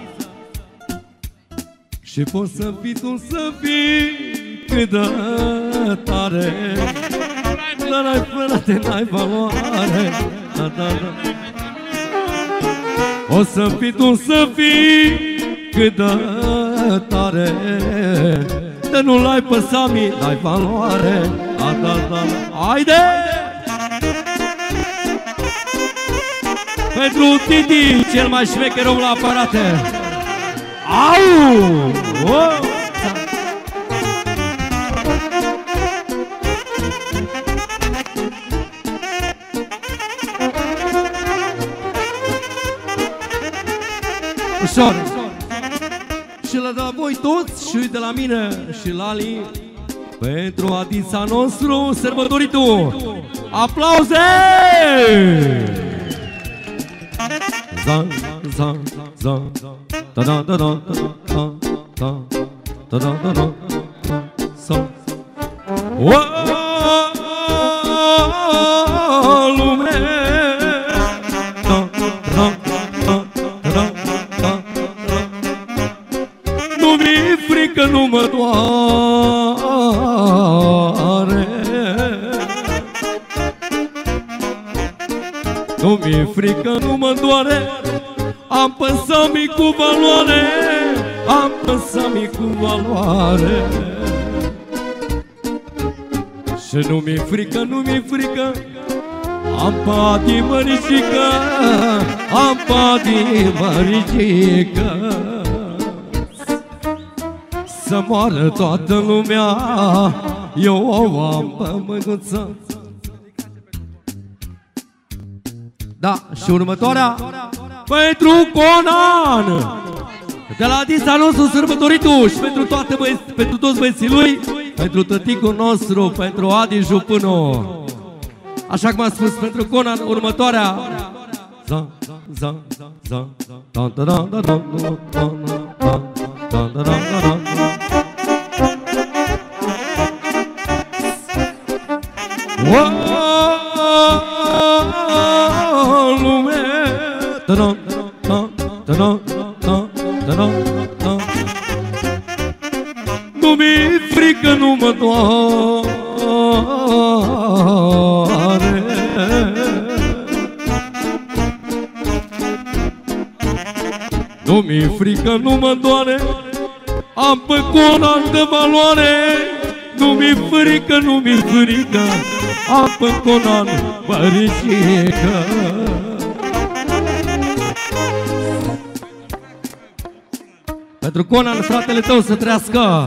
Și poți să fii tu, să fii cât de tare, dar ai frate, n-ai valoare. Da, da, da. O să fii tu, să fii cât de tare, de nu l-ai pe Sami, n-ai valoare. Da, da, da. Haide! Pentru Titi, cel mai șmecher om la aparate. Au! Oh! Ușor! Și la de la voi toți și de la mine și la Ali, pentru Adisa nostru sărbătoritul. Aplauze! Za, za, za, da da da da da da da da da da sa. O lume, da da da da da. Nu mi-e frică, nu mă doare. Nu mi-e frică, nu mă doare. Am pe Sami cu valoare, am pe Sami cu valoare. Și nu mi-e frică, nu mi-e frică. Am pe Adi măricică, am pe Adi măricică. Să moară toată lumea, eu o am pe mânuță. Da, și următoarea pentru Conan de la Adisa nostru sărbătoritul. Și pentru, toate băieți, pentru toți băieții lui, pentru tăticul nostru, pentru Adi Jupânu. Așa cum am spus, pentru Conan, următoarea za, za, za, da da da da da da da da da da. Lume, da da da da da da da da. Nu mi-e frică, nu mă doare. Nu mi-e frică, nu mă doare. am pe Conan de valoare. Nu mi-e frică, nu mi-e frică, am pe Conan măricică. Pentru Conan, fratele tău, să trăiască.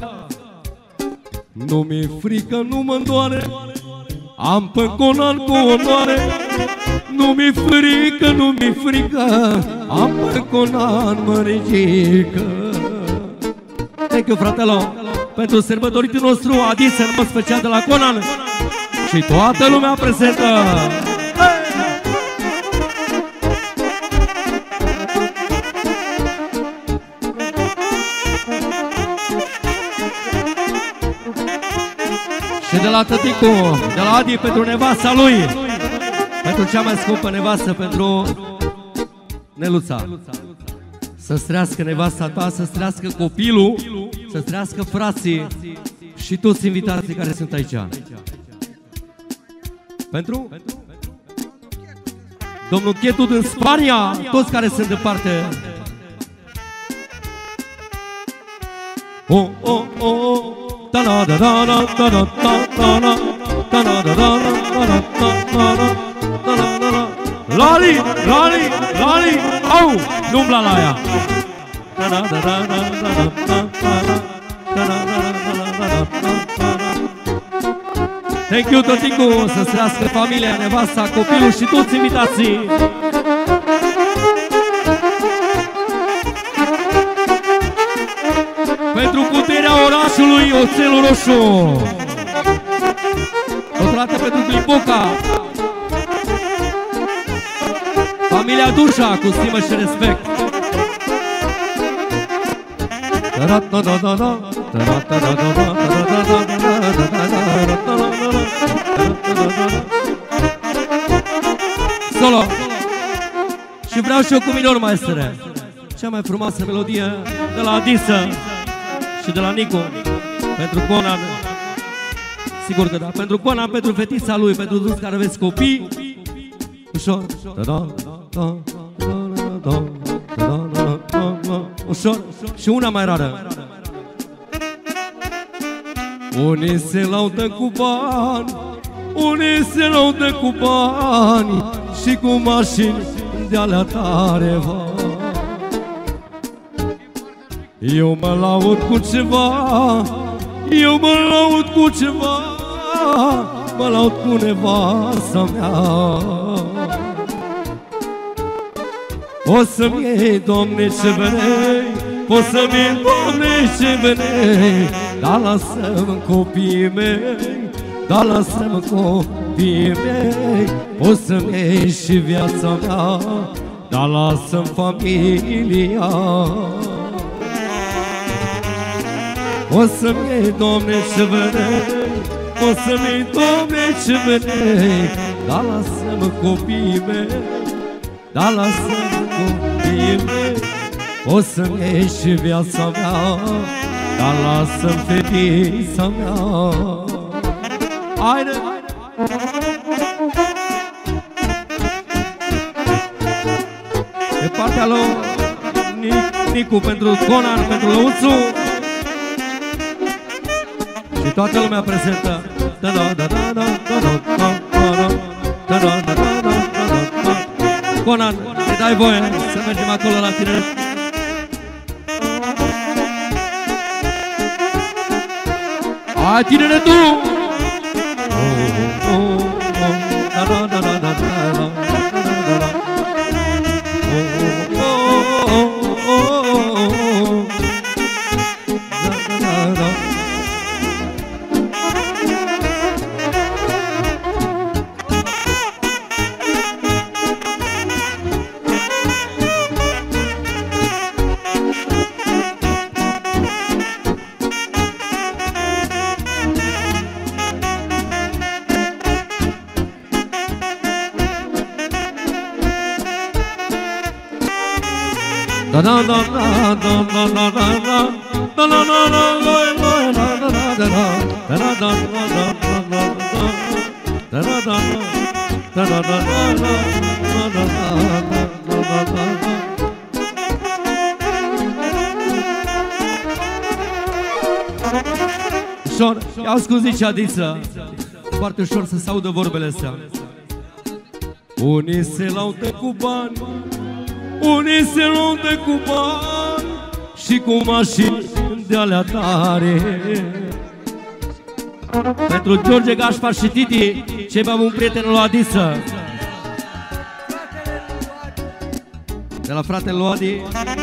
Nu mi-e frică, nu mă doare, am pe Conan cu onoare. Nu mi-e frică, nu mi-e frică, am pe Conan măricică. Thank you, fratelo, pentru sărbătoritul nostru adis în mod special de la Conan și toată lumea prezentă. Și de la tăticu, de la Adi, pentru nevasta lui, pentru cea mai scumpă nevastă, pentru Neluța. Să-ți trească nevasta ta, să-ți trească copilul, să-ți trească frații și toți invitații care sunt aici. Pentru domnul Chetu din Spania, toți care sunt departe. Oh, oh, oh, oh. Lali, Lali, Lali, au, nu umbla la ea. Thank you, tăticu, să-ți trească familia, nevasta, copilul și toți invitații. Pentru puterea orașului Oțelul Roșu, totodată pentru Gliboca, familia Dușa, cu stimă și respect. Solo. Și vreau și eu cu minor, maestre, cea mai frumoasă melodie de la Adisă și de la Nicu, pentru Conan. Sigur că da, pentru Conan, pentru fetița lui, pentru toți care aveți copii. Ușor. Ușor. Și una mai rară. Unii se laudă cu bani, unii se laudă cu bani și cu mașini de-alea tare, va. Eu mă laud cu ceva, eu mă laud cu ceva, mă laud cu nevasta mea. O să-mi iei, Doamne, ce vrei, o să-mi iei, Doamne, ce vrei, dar lasă-mi copiii mei, dar lasă-mi copiii mei. O să-mi iei și viața mea, dar lasă-mi familia. O să-mi iei, Doamne, ce vrei, o să-mi iei, Doamne, ce vrei, dar lasă-mi copiii mei, dar lasă-mi copiii mei. O să-mi iei și viața mea, dar lasă-mi fetița mea. Haide! De partea lui Nicu, pentru Conan, pentru Lăuțu și toată lumea prezentă. Conan, ne dai voie să mergem acolo la tine. Hai, tinere, tu! ușor. Ia cum zice Adiță. Foarte ușor să se audă vorbele astea. Unii se laudă cu bani, unii se laudă cu bani și cu mașini de-alea tare. Pentru George, Gașpar și Titi, cei mai buni prieteni lui Adiță. De la fratele lui Adi.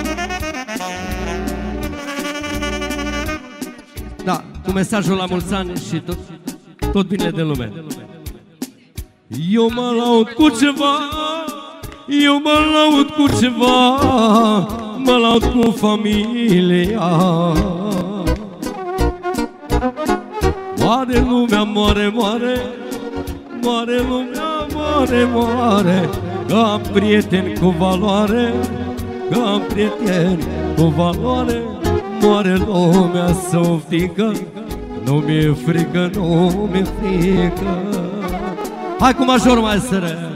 Da, cu mesajul la mulți ani și tot, tot binele de lume. Eu mă laud cu ceva, eu mă laud cu ceva, mă laud cu familia. Moare lumea, moare, moare, moare lumea, moare, moare, că am prieteni cu valoare, că am prieteni cu valoare. Moare lumea să oftică, nu mi-e frică, nu mi-e frică. Hai cu major, mai sără!